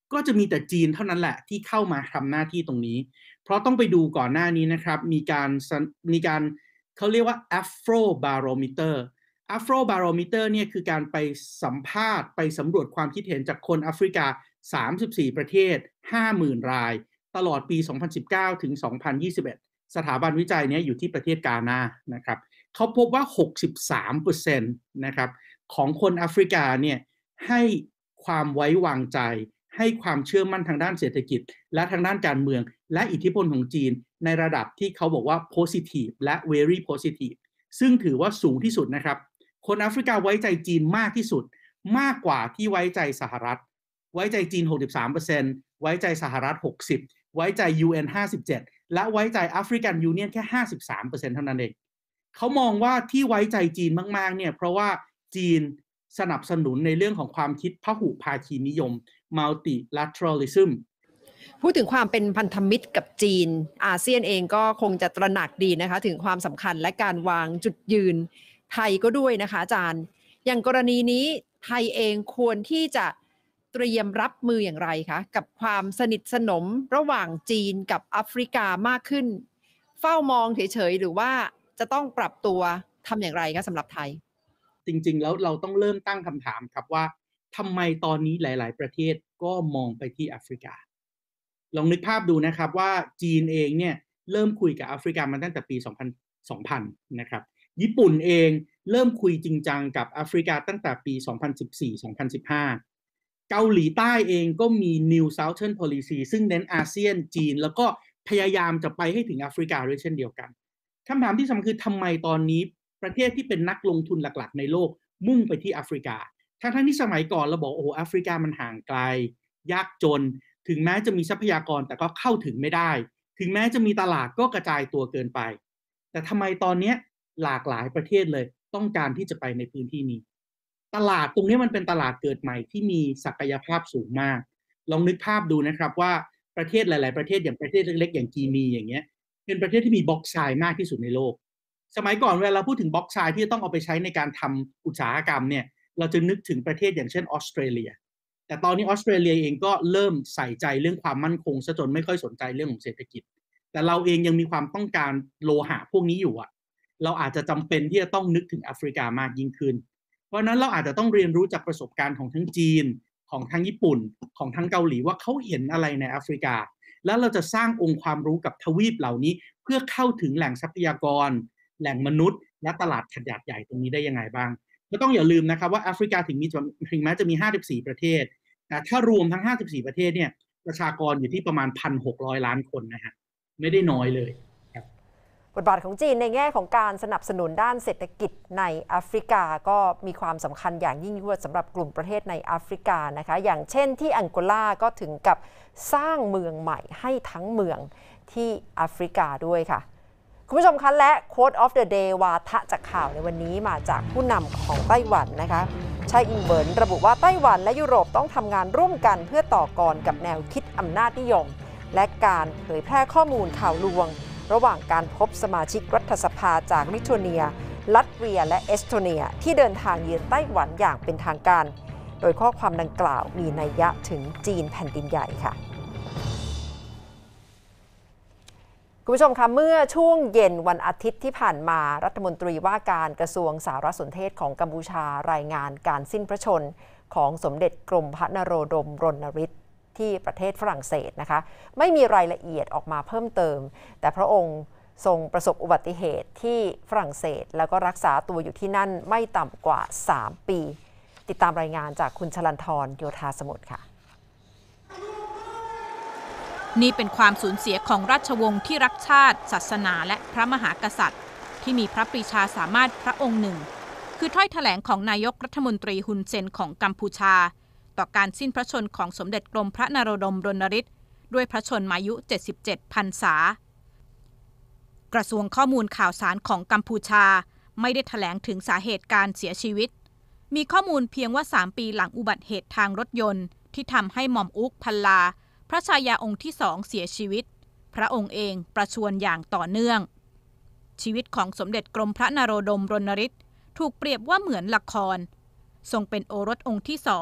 ก็จะมีแต่จีนเท่านั้นแหละที่เข้ามาทำหน้าที่ตรงนี้เพราะต้องไปดูก่อนหน้านี้นะครับมีการมีการเขาเรียกว่า Afro Barometer Afro Barometer เนี่ยคือการไปสัมภาษณ์ไปสำรวจความคิดเห็นจากคนแอฟริกาสามสิบสี่ประเทศ ห้าหมื่น รายตลอดปีสองพันสิบเก้าถึงสองพันยี่สิบเอ็ดสถาบันวิจัยนี้อยู่ที่ประเทศกานานะครับเขาพบว่า หกสิบสามเปอร์เซ็นต์ นะครับของคนแอฟริกาเนี่ยให้ความไว้วางใจให้ความเชื่อมั่นทางด้านเศรษฐกิจและทางด้านการเมืองและอิทธิพลของจีนในระดับที่เขาบอกว่า positive และ very positive ซึ่งถือว่าสูงที่สุดนะครับคนแอฟริกาไว้ใจจีนมากที่สุดมากกว่าที่ไว้ใจสหรัฐไว้ใจจีน หกสิบสามเปอร์เซ็นต์ ไว้ใจสหรัฐ หกสิบ ไว้ใจ ยู เอ็น ห้าสิบเจ็ด และไว้ใจ African Union แค่ ห้าสิบสามเปอร์เซ็นต์ เท่านั้นเองเขามองว่าที่ไว้ใจจีนมากๆเนี่ยเพราะว่าจีนสนับสนุนในเรื่องของความคิดพหุภาคีนิยม multilateralism พูดถึงความเป็นพันธมิตรกับจีนอาเซียนเองก็คงจะตระหนักดีนะคะถึงความสำคัญและการวางจุดยืนไทยก็ด้วยนะคะอาจารย์อย่างกรณีนี้ไทยเองควรที่จะเตรียมรับมืออย่างไรคะกับความสนิทสนมระหว่างจีนกับแอฟริกามากขึ้นเฝ้ามองเฉยๆหรือว่าจะต้องปรับตัวทำอย่างไรคะสำหรับไทยจริงๆแล้วเราต้องเริ่มตั้งคำถามครับว่าทำไมตอนนี้หลายๆประเทศก็มองไปที่แอฟริกาลองนึกภาพดูนะครับว่าจีนเองเนี่ยเริ่มคุยกับแอฟริกามาตั้งแต่ปีสองพัน สองพันนะครับญี่ปุ่นเองเริ่มคุยจริงจังกับแอฟริกาตั้งแต่ปีสองพันสิบสี่ สองพันสิบห้าเกาหลีใต้เองก็มี New Southern Policy ซึ่งเน้นอาเซียนจีนแล้วก็พยายามจะไปให้ถึงแอฟริกาด้วยเช่นเดียวกันคำถามที่สำคัญคือทำไมตอนนี้ประเทศที่เป็นนักลงทุนหลักๆในโลกมุ่งไปที่แอฟริกาทั้งๆที่สมัยก่อนเราบอกโอ้โหแอฟริกามันห่างไกลยากจนถึงแม้จะมีทรัพยากรแต่ก็เข้าถึงไม่ได้ถึงแม้จะมีตลาดก็กระจายตัวเกินไปแต่ทำไมตอนนี้หลากหลายประเทศเลยต้องการที่จะไปในพื้นที่นี้ตลาดตรงนี้มันเป็นตลาดเกิดใหม่ที่มีศักยภาพสูงมากลองนึกภาพดูนะครับว่าประเทศหลายๆประเทศอย่างประเทศเล็กๆอย่างกีนีอย่างเงี้ยเป็นประเทศที่มีบ็อกไซด์มากที่สุดในโลกสมัยก่อนเวลาเราพูดถึงบ็อกไซด์ที่จะต้องเอาไปใช้ในการทำอุตสาหกรรมเนี่ยเราจะนึกถึงประเทศอย่างเช่นออสเตรเลียแต่ตอนนี้ออสเตรเลียเองก็เริ่มใส่ใจเรื่องความมั่นคงซะจนไม่ค่อยสนใจเรื่องของเศรษฐกิจแต่เราเองยังมีความต้องการโลหะพวกนี้อยู่อ่ะเราอาจจะจำเป็นที่จะต้องนึกถึงแอฟริกามากยิ่งขึ้นเพราะนั้นเราอาจจะต้องเรียนรู้จากประสบการณ์ของทั้งจีนของทั้งญี่ปุ่นของทั้งเกาหลีว่าเขาเห็นอะไรในแอฟริกาแล้วเราจะสร้างองค์ความรู้กับทวีปเหล่านี้เพื่อเข้าถึงแหล่งทรัพยากรแหล่งมนุษย์และตลาดขนาดใหญ่ตรงนี้ได้ยังไงบ้างก็ต้องอย่าลืมนะครับว่าแอฟริกาถึงมีถึงแม้จะมีห้าสิบสี่ประเทศแต่ถ้ารวมทั้งห้าสิบสี่ประเทศเนี่ยประชากรอยู่ที่ประมาณ หนึ่งพันหกร้อย ล้านคนนะฮะไม่ได้น้อยเลยบทบาทของจีนในแง่ของการสนับสนุนด้านเศรษฐกิจในแอฟริกาก็มีความสำคัญอย่างยิ่งยวดสำหรับกลุ่มประเทศในแอฟริกานะคะอย่างเช่นที่อังโกลาก็ถึงกับสร้างเมืองใหม่ให้ทั้งเมืองที่แอฟริกาด้วยค่ะคุณผู้ชมคะและ Quote of the Day วาทะจากข่าวในวันนี้มาจากผู้นำของไต้หวันนะคะไช่อิงเบินระบุว่าไต้หวันและยุโรปต้องทำงานร่วมกันเพื่อต่อกรกับแนวคิดอำนาจนิยมและการเผยแพร่ข้อมูลข่าวลวงระหว่างการพบสมาชิกรัฐสภาจากลิทัวเนียลัตเวียและเอสโตเนียที่เดินทางเยือนไต้หวันอย่างเป็นทางการโดยข้อความดังกล่าวมีนัยยะถึงจีนแผ่นดินใหญ่ค่ะคุณผู้ชมคะเมื่อช่วงเย็นวันอาทิตย์ที่ผ่านมารัฐมนตรีว่าการกระทรวงสารสนเทศของกัมพูชารายงานการสิ้นพระชนของสมเด็จกรมพระนโรดมรณฤทธิ์ที่ประเทศฝรั่งเศสนะคะไม่มีรายละเอียดออกมาเพิ่มเติมแต่พระองค์ทรงประสบอุบัติเหตุที่ฝรั่งเศสแล้วก็รักษาตัวอยู่ที่นั่นไม่ต่ำกว่าสามปีติดตามรายงานจากคุณชลันทรโยธาสมุทรค่ะนี่เป็นความสูญเสียของราชวงศ์ที่รักชาติศาสนาและพระมหากษัตริย์ที่มีพระปรีชาสามารถพระองค์หนึ่งคือถ้อยแถลงของนายกรัฐมนตรีฮุนเซนของกัมพูชาต่อการสิ้นพระชนของสมเด็จกรมพระนโรดมรณฤทธิ์ด้วยพระชนมายุเจ็ดสิบเจ็ดพรรษากระทรวงข้อมูลข่าวสารของกัมพูชาไม่ได้แถลงถึงสาเหตุการเสียชีวิตมีข้อมูลเพียงว่าสามปีหลังอุบัติเหตุทางรถยนต์ที่ทำให้หม่อมอุกพัลลาพระชายาองค์ที่สองเสียชีวิตพระองค์เองประชวรอย่างต่อเนื่องชีวิตของสมเด็จกรมพระนโรดมรณฤทธิ์ถูกเปรียบว่าเหมือนละครทรงเป็นโอรสองค์ที่สอง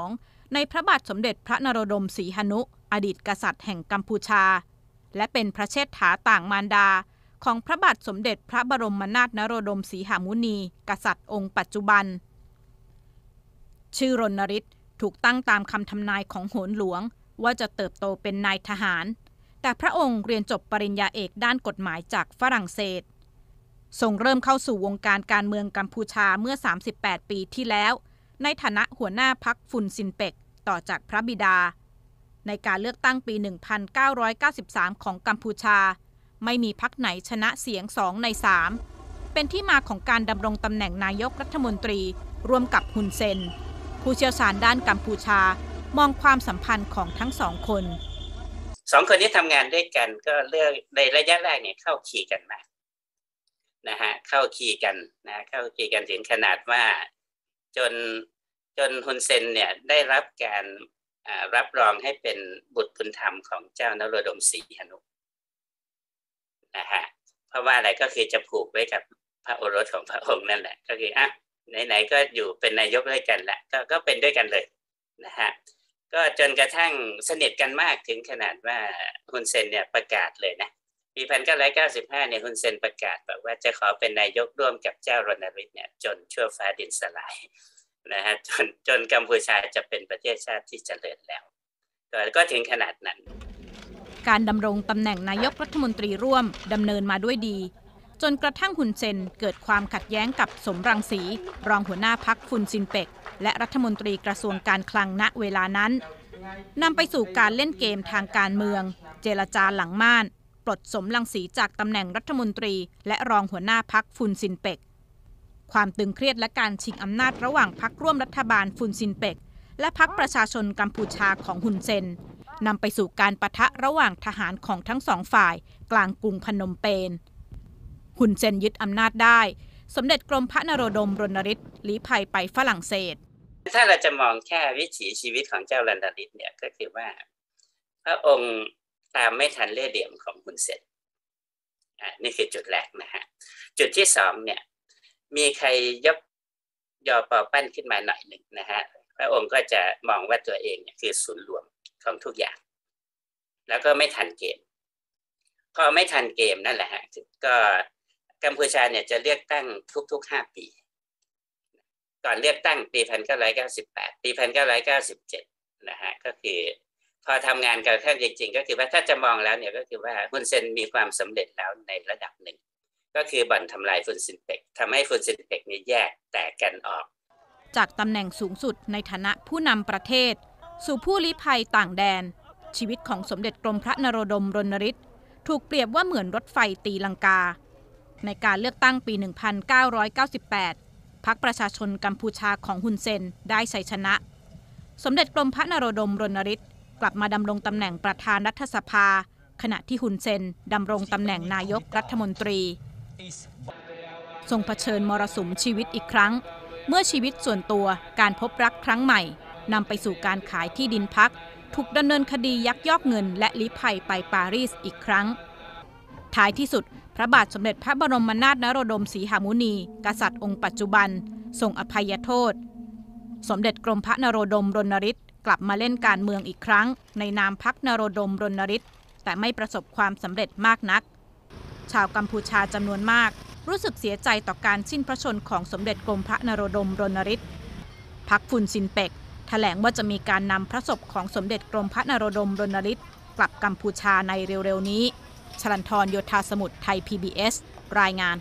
ในพระบาทสมเด็จพระนโรดมศรีหนุอดีตกษัตริย์แห่งกัมพูชาและเป็นพระเชษฐาต่างมารดาของพระบาทสมเด็จพระบรมนาถนโรดมศรีหมุนีกษัตริย์องค์ปัจจุบันชื่อรณฤทธิ์ถูกตั้งตามคำทำนายของโหนหลวงว่าจะเติบโตเป็นนายทหารแต่พระองค์เรียนจบปริญญาเอกด้านกฎหมายจากฝรั่งเศสทรงเริ่มเข้าสู่วงการการเมืองกัมพูชาเมื่อสามสิบแปดปีที่แล้วในฐานะหัวหน้าพรรคฟุนซินเป็กต่อจากพระบิดาในการเลือกตั้งปี หนึ่งพันเก้าร้อยเก้าสิบสาม ของกัมพูชาไม่มีพรรคไหนชนะเสียงสองในสามเป็นที่มาของการดำรงตำแหน่งนายกรัฐมนตรีร่วมกับฮุนเซนผู้เชี่ยวชาญด้านกัมพูชามองความสัมพันธ์ของทั้งสองคนสองคนที่ทำงานด้วยกันก็เลือกในระยะแรกเนี่ยเข้าขี่กันมานะฮะเข้าขี่กันนะเข้าขี่กันถึงขนาดว่าจนจนฮุนเซนเนี่ยได้รับการรับรองให้เป็นบุตรบุญธรรมของเจ้านโรดมศรีหนุนะฮะเพราะว่าอะไรก็คือจะผูกไว้กับพระโอรสของพระองค์นั่นแหละก็คืออ่ะไหนๆก็อยู่เป็นนายกด้วยกันแหละก็ก็เป็นด้วยกันเลยนะฮะก็จนกระทั่งสนิทกันมากถึงขนาดว่าฮุนเซนเนี่ยประกาศเลยนะปี หนึ่งพันเก้าร้อยเก้าสิบห้า เนี่ยฮุนเซนประกาศบอกว่าจะขอเป็นนายกร่วมกับเจ้ารณฤทธิ์เนี่ยจนชั่วฟ้าดินสลายนะฮะจนจนกัมพูชาจะเป็นประเทศชาติที่เจริญแล้วก็ถึงขนาดนั้นการดำรงตำแหน่งนายกรัฐมนตรีร่วมดำเนินมาด้วยดีจนกระทั่งฮุนเซนเกิดความขัดแย้งกับสมรังสีรองหัวหน้าพรรคฟุนซินเป็กและรัฐมนตรีกระทรวงการคลังณเวลานั้นนำไปสู่การเล่นเกมทางการเมืองเจรจาหลังม่านปลดสมรังสีจากตำแหน่งรัฐมนตรีและรองหัวหน้าพรรคฟุนซินเป็กความตึงเครียดและการชิงอำนาจระหว่างพรรคร่วมรัฐบาลฟุนซินเป็กและพรรคประชาชนกัมพูชาของฮุนเซนนำไปสู่การปะทะระหว่างทหารของทั้งสองฝ่ายกลางกรุงพนมเปญฮุนเซนยึดอำนาจได้สมเด็จกรมพระนโรดมรณฤทธิ์ลี้ภัยไปฝรั่งเศสถ้าเราจะมองแค่วิถีชีวิตของเจ้ารณฤทธิ์เนี่ยก็คือว่าพระองค์ตามไม่ทันเล่ห์เหลี่ยมของฮุนเซนอ่านี่คือจุดแรกนะฮะจุดที่สองเนี่ยมีใครยกยอปอปั้นขึ้นมาหน่อยหนึ่งนะฮะพระองค์ก็จะมองว่าตัวเองเนี่ยคือศูนย์รวมของทุกอย่างแล้วก็ไม่ทันเกมพอไม่ทันเกมนั่นแหละฮะก็กัมพูชาเนี่ยจะเลือกตั้งทุกๆห้าปีก่อนเลือกตั้งปี หนึ่งพันเก้าร้อยเก้าสิบแปด ปี หนึ่งพันเก้าร้อยเก้าสิบเจ็ดนะฮะก็คือพอทำงานกันแค่จริงๆก็คือว่าถ้าจะมองแล้วเนี่ยก็คือว่าฮุนเซนมีความสำเร็จแล้วในระดับหนึ่งก็คือบ่อนทำลายฟุนซินเป็กทำให้ฟุนซินเป็กนี่แยกแตกกันออกจากตำแหน่งสูงสุดในฐานะผู้นำประเทศสู่ผู้ลี้ภัยต่างแดนชีวิตของสมเด็จกรมพระนโรดมรณฤทธิ์ถูกเปรียบว่าเหมือนรถไฟตีลังกาในการเลือกตั้งปี หนึ่งพันเก้าร้อยเก้าสิบแปด พรรคประชาชนกัมพูชาของฮุนเซนได้ชัยชนะสมเด็จกรมพระนโรดมรณฤทธิ์กลับมาดำรงตำแหน่งประธานรัฐสภาขณะที่ฮุนเซนดำรงตำแหน่งนายกรัฐมนตรีทรงเผชิญมรสุมชีวิตอีกครั้งเมื่อชีวิตส่วนตัวการพบรักครั้งใหม่นำไปสู่การขายที่ดินพรรคถูกดำเนินคดียักยอกเงินและลี้ภัยไปปารีสอีกครั้งท้ายที่สุดพระบาทสมเด็จพระบรมนาถนโรดมศรีหมุนีกษัตริย์องค์ปัจจุบันทรงอภัยโทษสมเด็จกรมพระนโรดมรณฤทธิ์กลับมาเล่นการเมืองอีกครั้งในนามพรรคนโรดมรณฤทธิ์แต่ไม่ประสบความสำเร็จมากนักชาวกัมพูชาจำนวนมากรู้สึกเสียใจต่อการสิ้นพระชนของสมเด็จกรมพระนโรดมรณฤทธิ์พรรคฟุนซินเป็กแถลงว่าจะมีการนำพระศพของสมเด็จกรมพระนโรดมรณฤทธิ์กลับกัมพูชาในเร็วๆนี้ชลันทรโยธาสมุทรไทย พี บี เอส รายงาน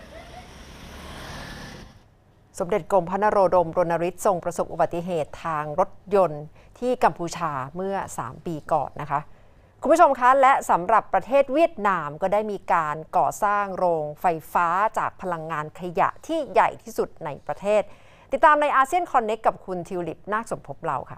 สมเด็จกรมพระนโรดมรณฤทธิ์ทรงประสบอุบัติเหตุทางรถยนต์ที่กัมพูชาเมื่อสามปีก่อนนะคะคุณผู้ชมคะและสำหรับประเทศเวียดนามก็ได้มีการก่อสร้างโรงไฟฟ้าจากพลังงานขยะที่ใหญ่ที่สุดในประเทศติดตามในอาเซียนคอนเน็กกับคุณทิวลิปนาคสมภพเราค่ะ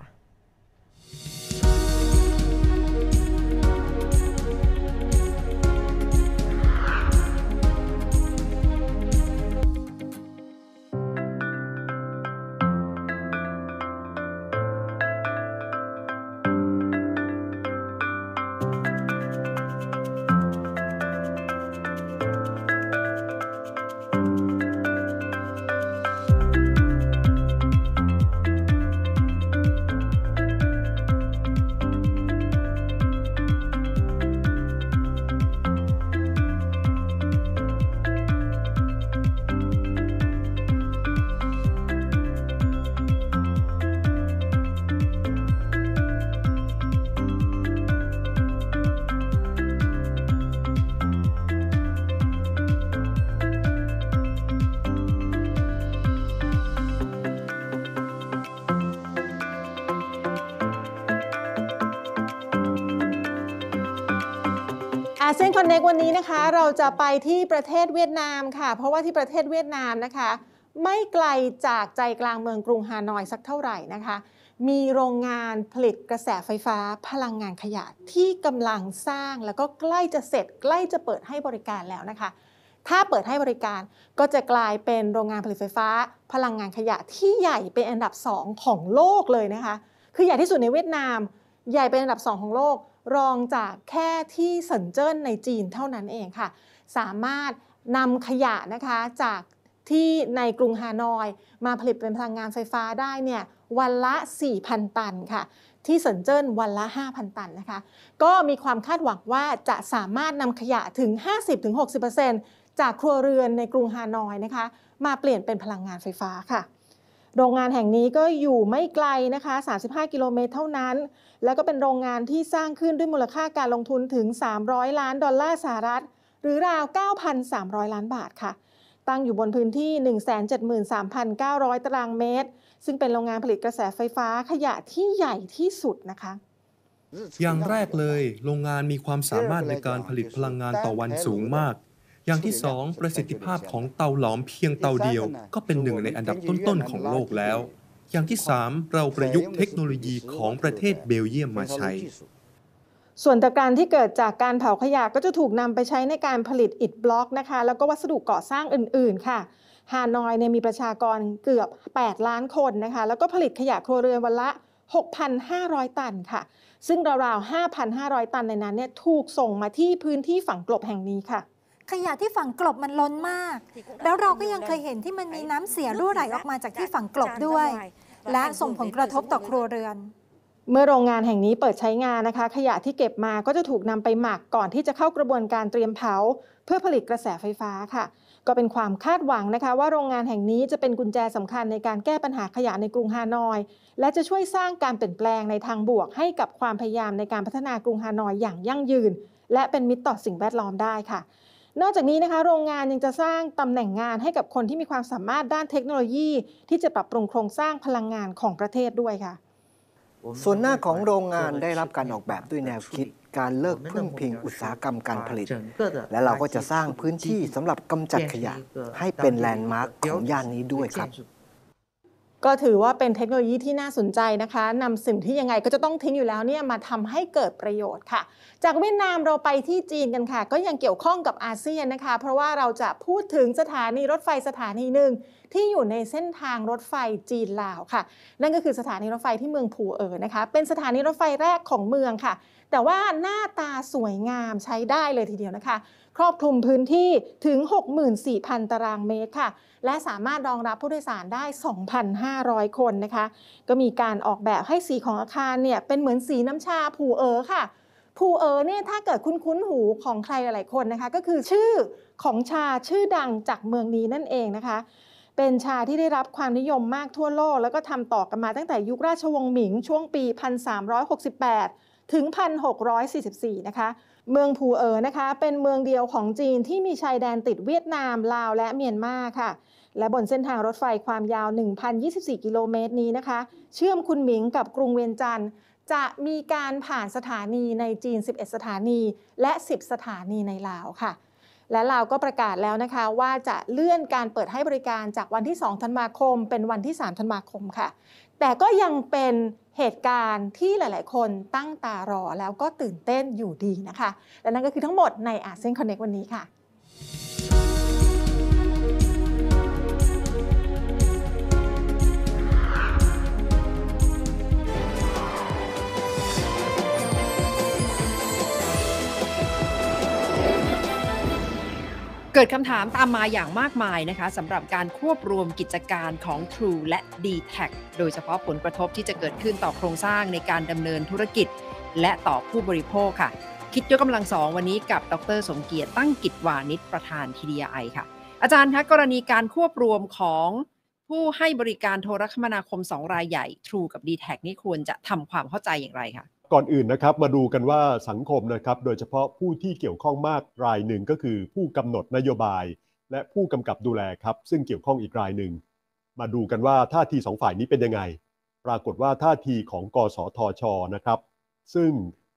อาเซียนคอนเน็กวันนี้นะคะเราจะไปที่ประเทศเวียดนามค่ะเพราะว่าที่ประเทศเวียดนามนะคะไม่ไกลจากใจกลางเมืองกรุงฮานอยสักเท่าไหร่นะคะมีโรงงานผลิตกระแสไฟฟ้าพลังงานขยะที่กำลังสร้างแล้วก็ใกล้จะเสร็จใกล้จะเปิดให้บริการแล้วนะคะถ้าเปิดให้บริการก็จะกลายเป็นโรงงานผลิตไฟฟ้าพลังงานขยะที่ใหญ่เป็นอันดับสองของโลกเลยนะคะคือใหญ่ที่สุดในเวียดนามใหญ่เป็นอันดับสองของโลกรองจากแค่ที่เซินเจิ้นในจีนเท่านั้นเองค่ะสามารถนำขยะนะคะจากที่ในกรุงฮานอยมาผลิตเป็นพลังงานไฟฟ้าได้เนี่ยวันละ สี่พัน ตันค่ะที่เซินเจิ้นวันละ ห้าพัน ตันนะคะก็มีความคาดหวังว่าจะสามารถนำขยะถึง ห้าสิบถึงหกสิบเปอร์เซ็นต์ จากครัวเรือนในกรุงฮานอยนะคะมาเปลี่ยนเป็นพลังงานไฟฟ้าค่ะโรงงานแห่งนี้ก็อยู่ไม่ไกลนะคะสามสิบห้ากิโลเมตรเท่านั้นแล้วก็เป็นโรงงานที่สร้างขึ้นด้วยมูลค่าการลงทุนถึงสามร้อยล้านดอลลาร์สหรัฐหรือราว เก้าพันสามร้อย ล้านบาทค่ะตั้งอยู่บนพื้นที่ หนึ่งแสนเจ็ดหมื่นสามพันเก้าร้อย ตารางเมตรซึ่งเป็นโรงงานผลิตกระแสไฟฟ้าขยะที่ใหญ่ที่สุดนะคะอย่างแรกเลยโรงงานมีความสามารถในการผลิตพลังงานต่อวันสูงมากอย่างที่สองประสิทธิภาพของเตาหลอมเพียงเตาเดียวก็เป็นหนึ่งในอันดับต้นๆของโลกแล้วอย่างที่สามเราประยุกต์เทคโนโลยีของประเทศเบลเยียมมาใช้ส่วนตะกรันที่เกิดจากการเผาขยะก็จะถูกนำไปใช้ในการผลิตอิฐบล็อกนะคะแล้วก็วัสดุก่อสร้างอื่นๆค่ะฮานอยเนี่ยมีประชากรเกือบแปดล้านคนนะคะแล้วก็ผลิตขยะครัวเรือนวันละ หกพันห้าร้อย ตันค่ะซึ่งราวๆ ห้าพันห้าร้อย ตันในนั้นเนี่ยถูกส่งมาที่พื้นที่ฝังกลบแห่งนี้ค่ะขยะที่ฝังกลบมันล้นมากแล้วเราก็ยังเคยเห็นที่มันมีน้ำเสียรั่วไหลออกมาจากที่ฝังกลบด้วยและส่งผลกระทบต่อครัวเรือนเมื่อโรงงานแห่งนี้เปิดใช้งานนะคะขยะที่เก็บมาก็จะถูกนำไปหมักก่อนที่จะเข้ากระบวนการเตรียมเผาเพื่อผลิตกระแสไฟฟ้าค่ะก็เป็นความคาดหวังนะคะว่าโรงงานแห่งนี้จะเป็นกุญแจสำคัญในการแก้ปัญหาขยะในกรุงฮานอยและจะช่วยสร้างการเปลี่ยนแปลงในทางบวกให้กับความพยายามในการพัฒนากรุงฮานอยอย่างยั่งยืนและเป็นมิตรต่อสิ่งแวดล้อมได้ค่ะนอกจากนี้นะคะโรงงานยังจะสร้างตำแหน่งงานให้กับคนที่มีความสามารถด้านเทคโนโลยีที่จะปรับปรุงโครงสร้างพลังงานของประเทศด้วยค่ะส่วนหน้าของโรงงานได้รับการออกแบบด้วยแนวคิดการเลิกพึ่งพิงอุตสาหกรรมการผลิตและเราก็จะสร้างพื้นที่สำหรับกำจัดขยะให้เป็นแลนด์มาร์คของย่านนี้ด้วยครับก็ถือว่าเป็นเทคโนโลยีที่น่าสนใจนะคะนำสิ่งที่ยังไงก็จะต้องทิ้งอยู่แล้วเนี่ยมาทำให้เกิดประโยชน์ค่ะจากเวียดนามเราไปที่จีนกันค่ะก็ยังเกี่ยวข้องกับอาเซียนนะคะเพราะว่าเราจะพูดถึงสถานีรถไฟสถานีหนึ่งที่อยู่ในเส้นทางรถไฟจีนลาวค่ะนั่นก็คือสถานีรถไฟที่เมืองผู่เอ๋อนะคะเป็นสถานีรถไฟแรกของเมืองค่ะแต่ว่าหน้าตาสวยงามใช้ได้เลยทีเดียวนะคะครอบคลุมพื้นที่ถึง หกหมื่นสี่พัน ตารางเมตรค่ะและสามารถรองรับผู้โดยสารได้ สองพันห้าร้อย คนนะคะก็มีการออกแบบให้สีของอาคารเนี่ยเป็นเหมือนสีน้ำชาผู่เอ๋อค่ะผู่เอ๋อเนี่ยถ้าเกิดคุ้นๆหูของใครหลายๆคนนะคะก็คือชื่อของชาชื่อดังจากเมืองนี้นั่นเองนะคะเป็นชาที่ได้รับความนิยมมากทั่วโลกแล้วก็ทำต่อกันมาตั้งแต่ยุคราชวงศ์หมิงช่วงปี หนึ่งพันสามร้อยหกสิบแปด ถึง หนึ่งพันหกร้อยสี่สิบสี่ นะคะเมืองผู่เอ๋อนะคะเป็นเมืองเดียวของจีนที่มีชายแดนติดเวียดนามลาวและเมียนมาค่ะและบนเส้นทางรถไฟความยาว หนึ่งพันยี่สิบสี่ กิโลเมตรนี้นะคะเชื่อมคุนหมิงกับกรุงเวียงจันทร์จะมีการผ่านสถานีในจีนสิบเอ็ดสถานีและสิบสถานีในลาวค่ะและลาวก็ประกาศแล้วนะคะว่าจะเลื่อนการเปิดให้บริการจากวันที่สองธันวาคมเป็นวันที่สามธันวาคมค่ะแต่ก็ยังเป็นเหตุการณ์ที่หลายๆคนตั้งตารอแล้วก็ตื่นเต้นอยู่ดีนะคะและนั่นก็คือทั้งหมดในอาเซียนคอนเน็กวันนี้ค่ะเกิดคำถามตามมาอย่างมากมายนะคะสำหรับการควบรวมกิจการของ True และ ดี แท็ก โดยเฉพาะผลกระทบที่จะเกิดขึ้นต่อโครงสร้างในการดำเนินธุรกิจและต่อผู้บริโภคค่ะคิดยกกำลังสองวันนี้กับดร.สมเกียรติตั้งกิจวานิชประธาน ที ดี ไอ ค่ะอาจารย์คะกรณีการควบรวมของผู้ให้บริการโทรคมนาคมสองรายใหญ่ True กับ ดี แท็ก นี่ควรจะทำความเข้าใจอย่างไรคะก่อนอื่นนะครับมาดูกันว่าสังคมนะครับโดยเฉพาะผู้ที่เกี่ยวข้องมากรายหนึ่งก็คือผู้กำหนดนโยบายและผู้กำกับดูแลครับซึ่งเกี่ยวข้องอีกรายหนึ่งมาดูกันว่าท่าทีสองฝ่ายนี้เป็นยังไงปรากฏว่าท่าทีของกสทช.นะครับซึ่ง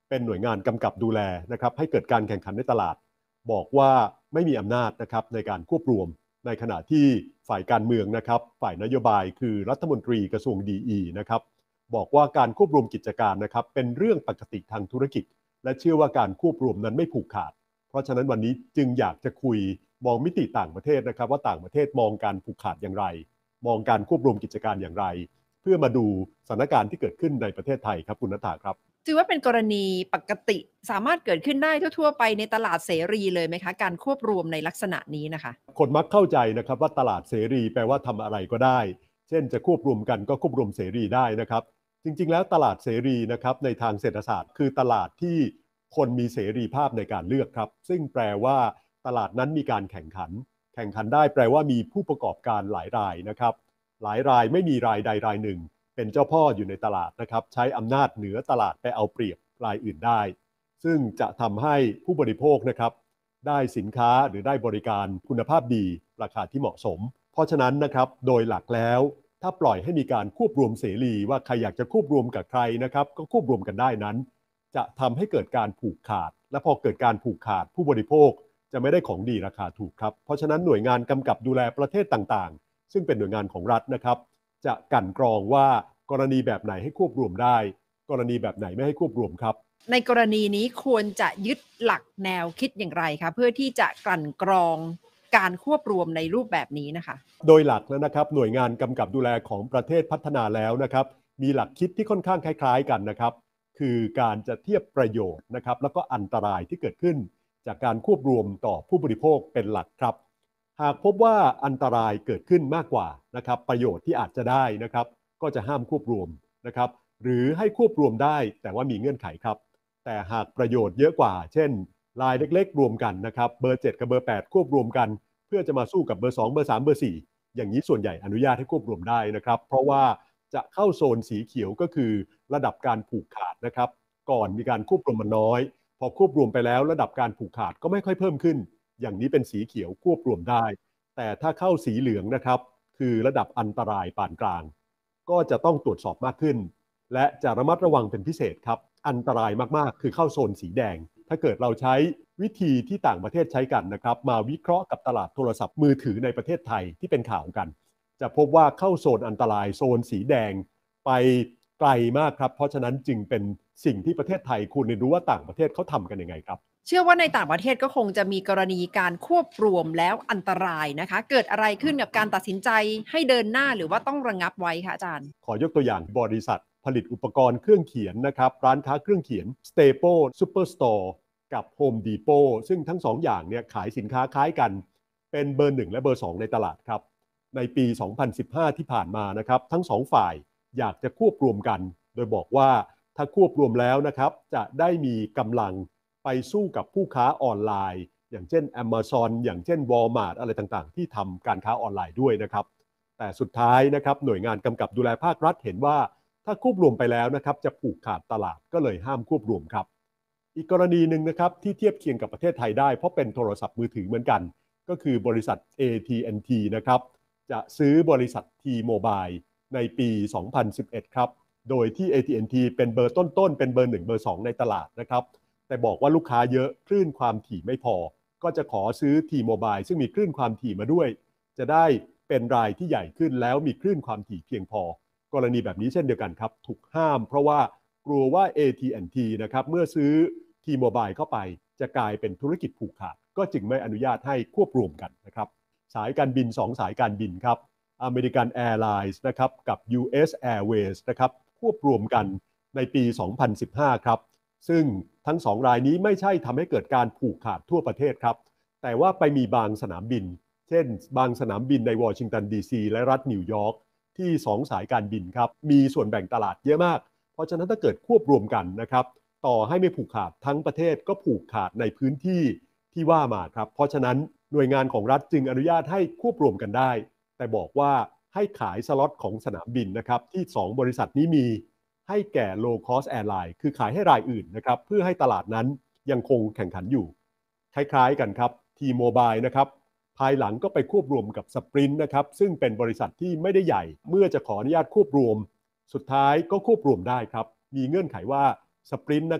เป็นหน่วยงานกำกับดูแลนะครับให้เกิดการแข่งขันในตลาดบอกว่าไม่มีอำนาจนะครับในการควบรวมในขณะที่ฝ่ายการเมืองนะครับฝ่ายนโยบายคือรัฐมนตรีกระทรวงดีอีนะครับบอกว่าการควบรวมกิจการนะครับเป็นเรื่องปกติทางธุรกิจและเชื่อว่าการควบรวมนั้นไม่ผูกขาดเพราะฉะนั้นวันนี้จึงอยากจะคุยมองมิติต่างประเทศนะครับว่าต่างประเทศมองการผูกขาดอย่างไรมองการควบรวมกิจการอย่างไรเพื่อมาดูสถานการณ์ที่เกิดขึ้นในประเทศไทยครับคุณณฐาครับถือว่าเป็นกรณีปกติสามารถเกิดขึ้นได้ทั่วๆไปในตลาดเสรีเลยไหมคะการควบรวมในลักษณะนี้นะคะคนมักเข้าใจนะครับว่าตลาดเสรีแปลว่าทำอะไรก็ได้เช่นจะควบรวมกันก็ควบรวมเสรีได้นะครับจริงๆแล้วตลาดเสรีนะครับในทางเศรษฐศาสตร์คือตลาดที่คนมีเสรีภาพในการเลือกครับซึ่งแปลว่าตลาดนั้นมีการแข่งขันแข่งขันได้แปลว่ามีผู้ประกอบการหลายรายนะครับหลายรายไม่มีรายใดรายหนึ่งเป็นเจ้าพ่ออยู่ในตลาดนะครับใช้อำนาจเหนือตลาดไปเอาเปรียบรายอื่นได้ซึ่งจะทำให้ผู้บริโภคนะครับได้สินค้าหรือได้บริการคุณภาพดีราคาที่เหมาะสมเพราะฉะนั้นนะครับโดยหลักแล้วถ้าปล่อยให้มีการควบรวมเสรีว่าใครอยากจะควบรวมกับใครนะครับก็ควบรวมกันได้นั้นจะทำให้เกิดการผูกขาดและพอเกิดการผูกขาดผู้บริโภคจะไม่ได้ของดีราคาถูกครับเพราะฉะนั้นหน่วยงานกำกับดูแลประเทศต่างๆซึ่งเป็นหน่วยงานของรัฐนะครับจะกลั่นกรองว่ากรณีแบบไหนให้ควบรวมได้กรณีแบบไหนไม่ให้ควบรวมครับในกรณีนี้ควรจะยึดหลักแนวคิดอย่างไรคะเพื่อที่จะกลั่นกรองการควบรวมในรูปแบบนี้นะคะโดยหลักแล้วนะครับหน่วยงานกำกับดูแลของประเทศพัฒนาแล้วนะครับมีหลักคิดที่ค่อนข้างคล้ายๆกันนะครับคือการจะเทียบประโยชน์นะครับแล้วก็อันตรายที่เกิดขึ้นจากการควบรวมต่อผู้บริโภคเป็นหลักครับหากพบว่าอันตรายเกิดขึ้นมากกว่านะครับประโยชน์ที่อาจจะได้นะครับก็จะห้ามควบรวมนะครับหรือให้ควบรวมได้แต่ว่ามีเงื่อนไขครับแต่หากประโยชน์เยอะกว่าเช่นรายเล็กๆรวมกันนะครับเบอร์เจ็ดกับเบอร์แปดควบรวมกันเพื่อจะมาสู้กับเบอร์สองเบอร์สามเบอร์สี่อย่างนี้ส่วนใหญ่อนุญาตให้ควบรวมได้นะครับเพราะว่าจะเข้าโซนสีเขียวก็คือระดับการผูกขาดนะครับก่อนมีการควบรวมมันน้อยพอควบรวมไปแล้วระดับการผูกขาดก็ไม่ค่อยเพิ่มขึ้นอย่างนี้เป็นสีเขียวควบรวมได้แต่ถ้าเข้าสีเหลืองนะครับคือระดับอันตรายปานกลางก็จะต้องตรวจสอบมากขึ้นและจะระมัดระวังเป็นพิเศษครับอันตรายมากๆคือเข้าโซนสีแดงถ้าเกิดเราใช้วิธีที่ต่างประเทศใช้กันนะครับมาวิเคราะห์กับตลาดโทรศัพท์มือถือในประเทศไทยที่เป็นข่าวกันจะพบว่าเข้าโซนอันตรายโซนสีแดงไปไกลมากครับเพราะฉะนั้นจึงเป็นสิ่งที่ประเทศไทยควรเรียนรู้ว่าต่างประเทศเขาทำกันยังไงครับเชื่อว่าในต่างประเทศก็คงจะมีกรณีการควบรวมแล้วอันตรายนะคะเกิดอะไรขึ้นกับการตัดสินใจให้เดินหน้าหรือว่าต้องระงับไว้คะอาจารย์ขอยกตัวอย่างบริษัทผลิตอุปกรณ์เครื่องเขียนนะครับร้านค้าเครื่องเขียน Staple Superstore กับ Home Depot ซึ่งทั้งสองอย่างเนี่ยขายสินค้าคล้ายกันเป็นเบอร์หนึ่งและเบอร์สองในตลาดครับในปีสองพันสิบห้าที่ผ่านมานะครับทั้งสองฝ่ายอยากจะควบรวมกันโดยบอกว่าถ้าควบรวมแล้วนะครับจะได้มีกำลังไปสู้กับผู้ค้าออนไลน์อย่างเช่น Amazon อย่างเช่น Walmart อะไรต่างๆที่ทำการค้าออนไลน์ด้วยนะครับแต่สุดท้ายนะครับหน่วยงานกำกับดูแลภาครัฐเห็นว่าถ้าควบรวมไปแล้วนะครับจะผูกขาดตลาดก็เลยห้ามควบรวมครับอีกกรณีหนึ่งนะครับที่เทียบเคียงกับประเทศไทยได้เพราะเป็นโทรศัพท์มือถือเหมือนกันก็คือบริษัท เอ ที แอนด์ ที นะครับจะซื้อบริษัท T-Mobile ในปีสองพันสิบเอ็ดครับโดยที่ เอ ที แอนด์ ที เป็นเบอร์ต้นๆเป็นเบอร์หนึ่งเบอร์สองในตลาดนะครับแต่บอกว่าลูกค้าเยอะคลื่นความถี่ไม่พอก็จะขอซื้อ T-Mobile ซึ่งมีคลื่นความถี่มาด้วยจะได้เป็นรายที่ใหญ่ขึ้นแล้วมีคลื่นความถี่เพียงพอกรณีแบบนี้เช่นเดียวกันครับถูกห้ามเพราะว่ากลัวว่า เอ ที แอนด์ ที นะครับเมื่อซื้อ T-Mobile เข้าไปจะกลายเป็นธุรกิจผูกขาดก็จึงไม่อนุญาตให้ควบรวมกันนะครับสายการบินสองสายการบินครับอเมริกันแอร์ไลน์นะครับกับ ยู เอส Airways นะครับควบรวมกันในปีสองพันสิบห้าครับซึ่งทั้งสองรายนี้ไม่ใช่ทำให้เกิดการผูกขาดทั่วประเทศครับแต่ว่าไปมีบางสนามบินเช่นบางสนามบินในวอชิงตันดีซีและรัฐนิวยอร์กที่สองสายการบินครับมีส่วนแบ่งตลาดเยอะมากเพราะฉะนั้นถ้าเกิดควบรวมกันนะครับต่อให้ไม่ผูกขาดทั้งประเทศก็ผูกขาดในพื้นที่ที่ว่ามาครับเพราะฉะนั้นหน่วยงานของรัฐจึงอนุญาตให้ควบรวมกันได้แต่บอกว่าให้ขายสล็อตของสนามบินนะครับที่สองบริษัทนี้มีให้แก่ low cost airline คือขายให้รายอื่นนะครับเพื่อให้ตลาดนั้นยังคงแข่งขันอยู่คล้ายๆกันครับ T-Mobile นะครับภายหลังก็ไปควบรวมกับ Sprint นะครับซึ่งเป็นบริษัทที่ไม่ได้ใหญ่เมื่อจะขออนุญาตควบรวมสุดท้ายก็ควบรวมได้ครับมีเงื่อนไขว่า Sprint นะครับ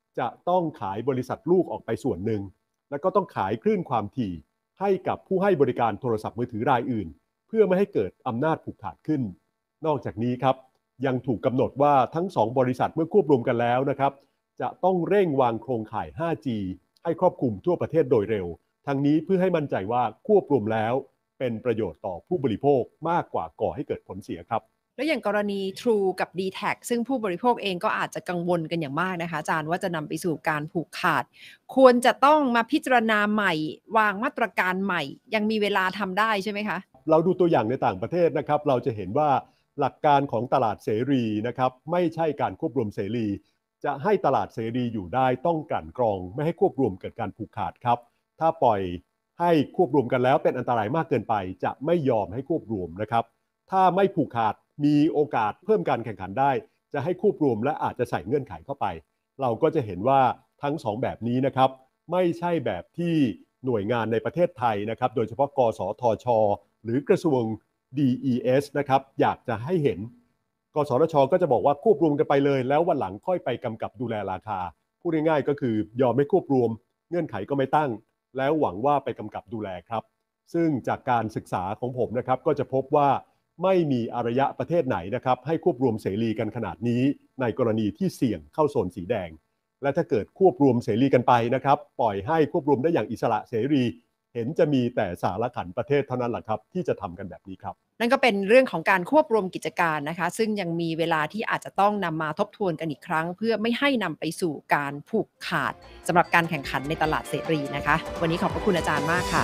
จะต้องขายบริษัทลูกออกไปส่วนหนึ่งแล้วก็ต้องขายคลื่นความถี่ให้กับผู้ให้บริการโทรศัพท์มือถือรายอื่นเพื่อไม่ให้เกิดอำนาจผูกขาดขึ้นนอกจากนี้ครับยังถูกกำหนดว่าทั้งสองบริษัทเมื่อควบรวมกันแล้วนะครับจะต้องเร่งวางโครงข่าย ห้าจี ให้ครอบคลุมทั่วประเทศโดยเร็วทั้งนี้เพื่อให้มั่นใจว่าควบรวมแล้วเป็นประโยชน์ต่อผู้บริโภคมากกว่าก่อให้เกิดผลเสียครับแล้วอย่างกรณี True กับ ดี แท็ก ซึ่งผู้บริโภคเองก็อาจจะกังวลกันอย่างมากนะคะอาจารย์ว่าจะนำไปสู่การผูกขาดควรจะต้องมาพิจารณาใหม่วางมาตรการใหม่ยังมีเวลาทำได้ใช่ไหมคะเราดูตัวอย่างในต่างประเทศนะครับเราจะเห็นว่าหลักการของตลาดเสรีนะครับไม่ใช่การควบรวมเสรีจะให้ตลาดเสรีอยู่ได้ต้องกลั่นกรองไม่ให้ควบรวมเกิดการผูกขาดครับถ้าปล่อยให้ควบรวมกันแล้วเป็นอันตรายมากเกินไปจะไม่ยอมให้ควบรวมนะครับถ้าไม่ผูกขาดมีโอกาสเพิ่มการแข่งขันได้จะให้ควบรวมและอาจจะใส่เงื่อนไขเข้าไปเราก็จะเห็นว่าทั้งสองแบบนี้นะครับไม่ใช่แบบที่หน่วยงานในประเทศไทยนะครับโดยเฉพาะกสทช.หรือกระทรวง ดี อี เอส นะครับอยากจะให้เห็นกสทช.ก็จะบอกว่าควบรวมกันไปเลยแล้ววันหลังค่อยไปกำกับดูแลราคาพูดง่ายๆก็คือยอมไม่ควบรวมเงื่อนไขก็ไม่ตั้งแล้วหวังว่าไปกำกับดูแลครับซึ่งจากการศึกษาของผมนะครับก็จะพบว่าไม่มีอารยะประเทศไหนนะครับให้ควบรวมเสรีกันขนาดนี้ในกรณีที่เสี่ยงเข้าโซนสีแดงและถ้าเกิดควบรวมเสรีกันไปนะครับปล่อยให้ควบรวมได้อย่างอิสระเสรีเห็นจะมีแต่สารขันประเทศเท่านั้นแหละครับที่จะทำกันแบบนี้ครับนั่นก็เป็นเรื่องของการควบรวมกิจการนะคะซึ่งยังมีเวลาที่อาจจะต้องนำมาทบทวนกันอีกครั้งเพื่อไม่ให้นำไปสู่การผูกขาดสำหรับการแข่งขันในตลาดเสรีนะคะวันนี้ขอบพระคุณอาจารย์มากค่ะ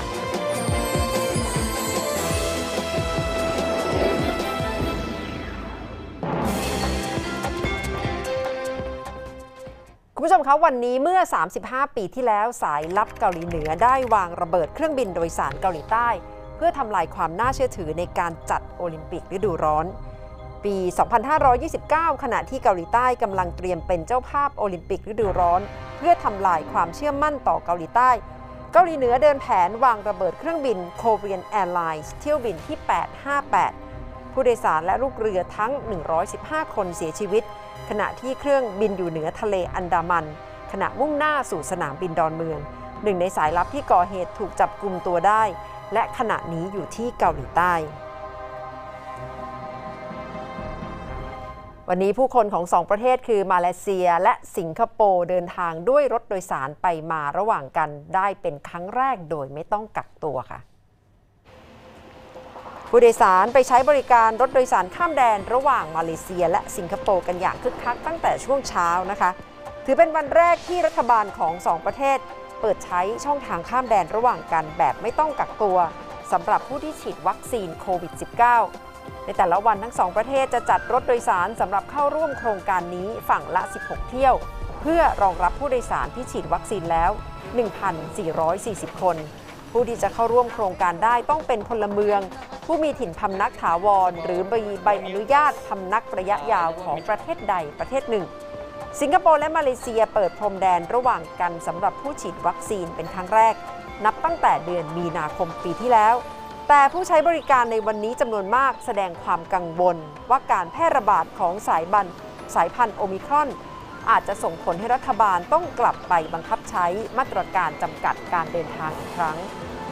คุณผู้ชมคะวันนี้เมื่อสามสิบห้าปีที่แล้วสายลับเกาหลีเหนือได้วางระเบิดเครื่องบินโดยสารเกาหลีใต้เพื่อทำลายความน่าเชื่อถือในการจัดโอลิมปิกฤดูร้อนปี สองพันห้าร้อยยี่สิบเก้า ขณะที่เกาหลีใต้กำลังเตรียมเป็นเจ้าภาพโอลิมปิกฤดูร้อนเพื่อทำลายความเชื่อมั่นต่อเกาหลีใต้เกาหลีเหนือเดินแผนวางระเบิดเครื่องบิน Korean Airlines เที่ยวบินที่ แปดห้าแปด ผู้โดยสารและลูกเรือทั้งหนึ่งร้อยสิบห้าคนเสียชีวิตขณะที่เครื่องบินอยู่เหนือทะเลอันดามันขณะมุ่งหน้าสู่สนามบินดอนเมืองหนึ่งในสายลับที่ก่อเหตุถูกจับกุมตัวได้และขณะนี้อยู่ที่เกาหลีใต้วันนี้ผู้คนของสองประเทศคือมาเลเซียและสิงคโปร์เดินทางด้วยรถโดยสารไปมาระหว่างกันได้เป็นครั้งแรกโดยไม่ต้องกักตัวค่ะผู้โดยสารไปใช้บริการรถโดยสารข้ามแดนระหว่างมาเลเซียและสิงคโปร์กันอย่างคึกคักตั้งแต่ช่วงเช้านะคะถือเป็นวันแรกที่รัฐบาลของสองประเทศเปิดใช้ช่องทางข้ามแดนระหว่างกันแบบไม่ต้องกักตัวสำหรับผู้ที่ฉีดวัคซีนโควิด สิบเก้า ในแต่ละวันทั้งสองประเทศจะจัดรถโดยสารสำหรับเข้าร่วมโครงการนี้ฝั่งละสิบหกเที่ยวเพื่อรองรับผู้โดยสารที่ฉีดวัคซีนแล้ว หนึ่งพันสี่ร้อยสี่สิบ คนผู้ที่จะเข้าร่วมโครงการได้ต้องเป็นพลเมืองผู้มีถิ่นพำนักถาวรหรือใบอนุญาตพำนักระยะยาวของประเทศใดประเทศหนึ่งสิงคโปร์และมาเลเซียเปิดพรมแดนระหว่างกันสำหรับผู้ฉีดวัคซีนเป็นครั้งแรกนับตั้งแต่เดือนมีนาคมปีที่แล้วแต่ผู้ใช้บริการในวันนี้จำนวนมากแสดงความกังวลว่าการแพร่ระบาดของสายบันสายพันธุ์โอมิครอนอาจจะส่งผลให้รัฐบาลต้องกลับไปบังคับใช้มาตรการจำกัดการเดินทางอีกครั้ง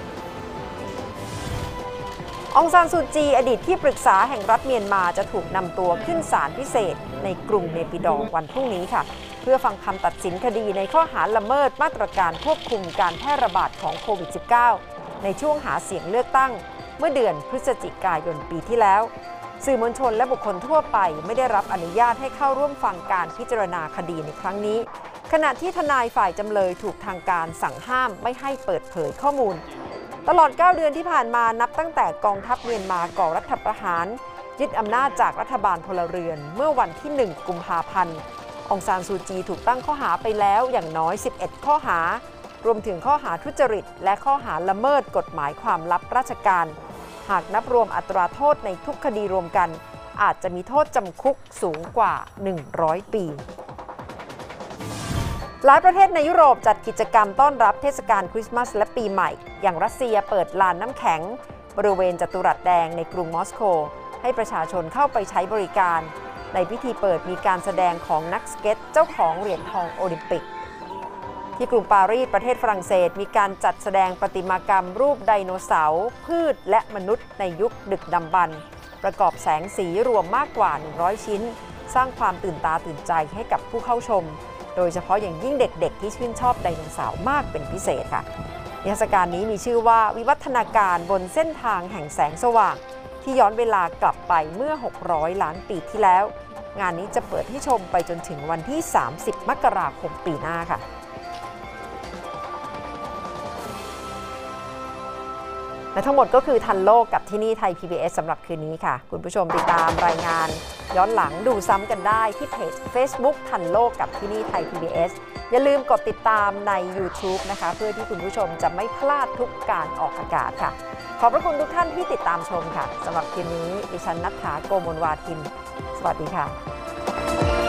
องซานซูจีอดีตที่ปรึกษาแห่งรัฐเมียนมาจะถูกนำตัวขึ้นศาลพิเศษในกรุงเนปิดอร์วันพรุ่งนี้ค่ะเพื่อฟังคำตัดสินคดีในข้อหาละเมิดมาตรการควบคุมการแพร่ระบาดของโควิด สิบเก้า ในช่วงหาเสียงเลือกตั้งเมื่อเดือนพฤศจิกายนปีที่แล้วสื่อมวลชนและบุคคลทั่วไปไม่ได้รับอนุญาตให้เข้าร่วมฟังการพิจารณาคดีในครั้งนี้ขณะที่ทนายฝ่ายจำเลยถูกทางการสั่งห้ามไม่ให้เปิดเผยข้อมูลตลอดเก้าเดือนที่ผ่านมานับตั้งแต่กองทัพเมียนมาก่อรัฐประหารยึดอำนาจจากรัฐบาลพลเรือนเมื่อวันที่หนึ่งกุมภาพันธ์องซานซูจีถูกตั้งข้อหาไปแล้วอย่างน้อยสิบเอ็ดข้อหารวมถึงข้อหาทุจริตและข้อหาละเมิดกฎหมายความลับราชการหากนับรวมอัตราโทษในทุกคดีรวมกันอาจจะมีโทษจำคุกสูงกว่าหนึ่งร้อยปีหลายประเทศในยุโรปจัดกิจกรรมต้อนรับเทศกาลคริสต์มาสและปีใหม่อย่างรัสเซียเปิดลานน้ำแข็งบริเวณจัตุรัสแดงในกรุงมอสโกให้ประชาชนเข้าไปใช้บริการในพิธีเปิดมีการแสดงของนักสเก็ตเจ้าของเหรียญทองโอลิมปิกที่กรุงปารีสประเทศฝรั่งเศสมีการจัดแสดงประติมากรรมรูปไดโนเสาร์พืชและมนุษย์ในยุคดึกดำบรรพ์ประกอบแสงสีรวมมากกว่าหนึ่งร้อยชิ้นสร้างความตื่นตาตื่นใจให้กับผู้เข้าชมโดยเฉพาะอย่างยิ่งเด็กๆที่ชื่นชอบไดโนเสาร์มากเป็นพิเศษค่ะนิทรรศการนี้มีชื่อว่าวิวัฒนาการบนเส้นทางแห่งแสงสว่างที่ย้อนเวลากลับไปเมื่อหกร้อยล้านปีที่แล้วงานนี้จะเปิดให้ชมไปจนถึงวันที่สามสิบมกราคมปีหน้าค่ะและทั้งหมดก็คือทันโลกกับที่นี่ไทย พี บี เอส สำหรับคืนนี้ค่ะคุณผู้ชมติดตามรายงานย้อนหลังดูซ้ำกันได้ที่เพจ Facebook ทันโลกกับที่นี่ไทย พี บี เอส อย่าลืมกดติดตามใน YouTube นะคะเพื่อที่คุณผู้ชมจะไม่พลาดทุกการออกอากาศค่ะขอบพระคุณทุกท่านที่ติดตามชมค่ะสำหรับคืนนี้ดิฉันณัฐฐา โกมลวาทินสวัสดีค่ะ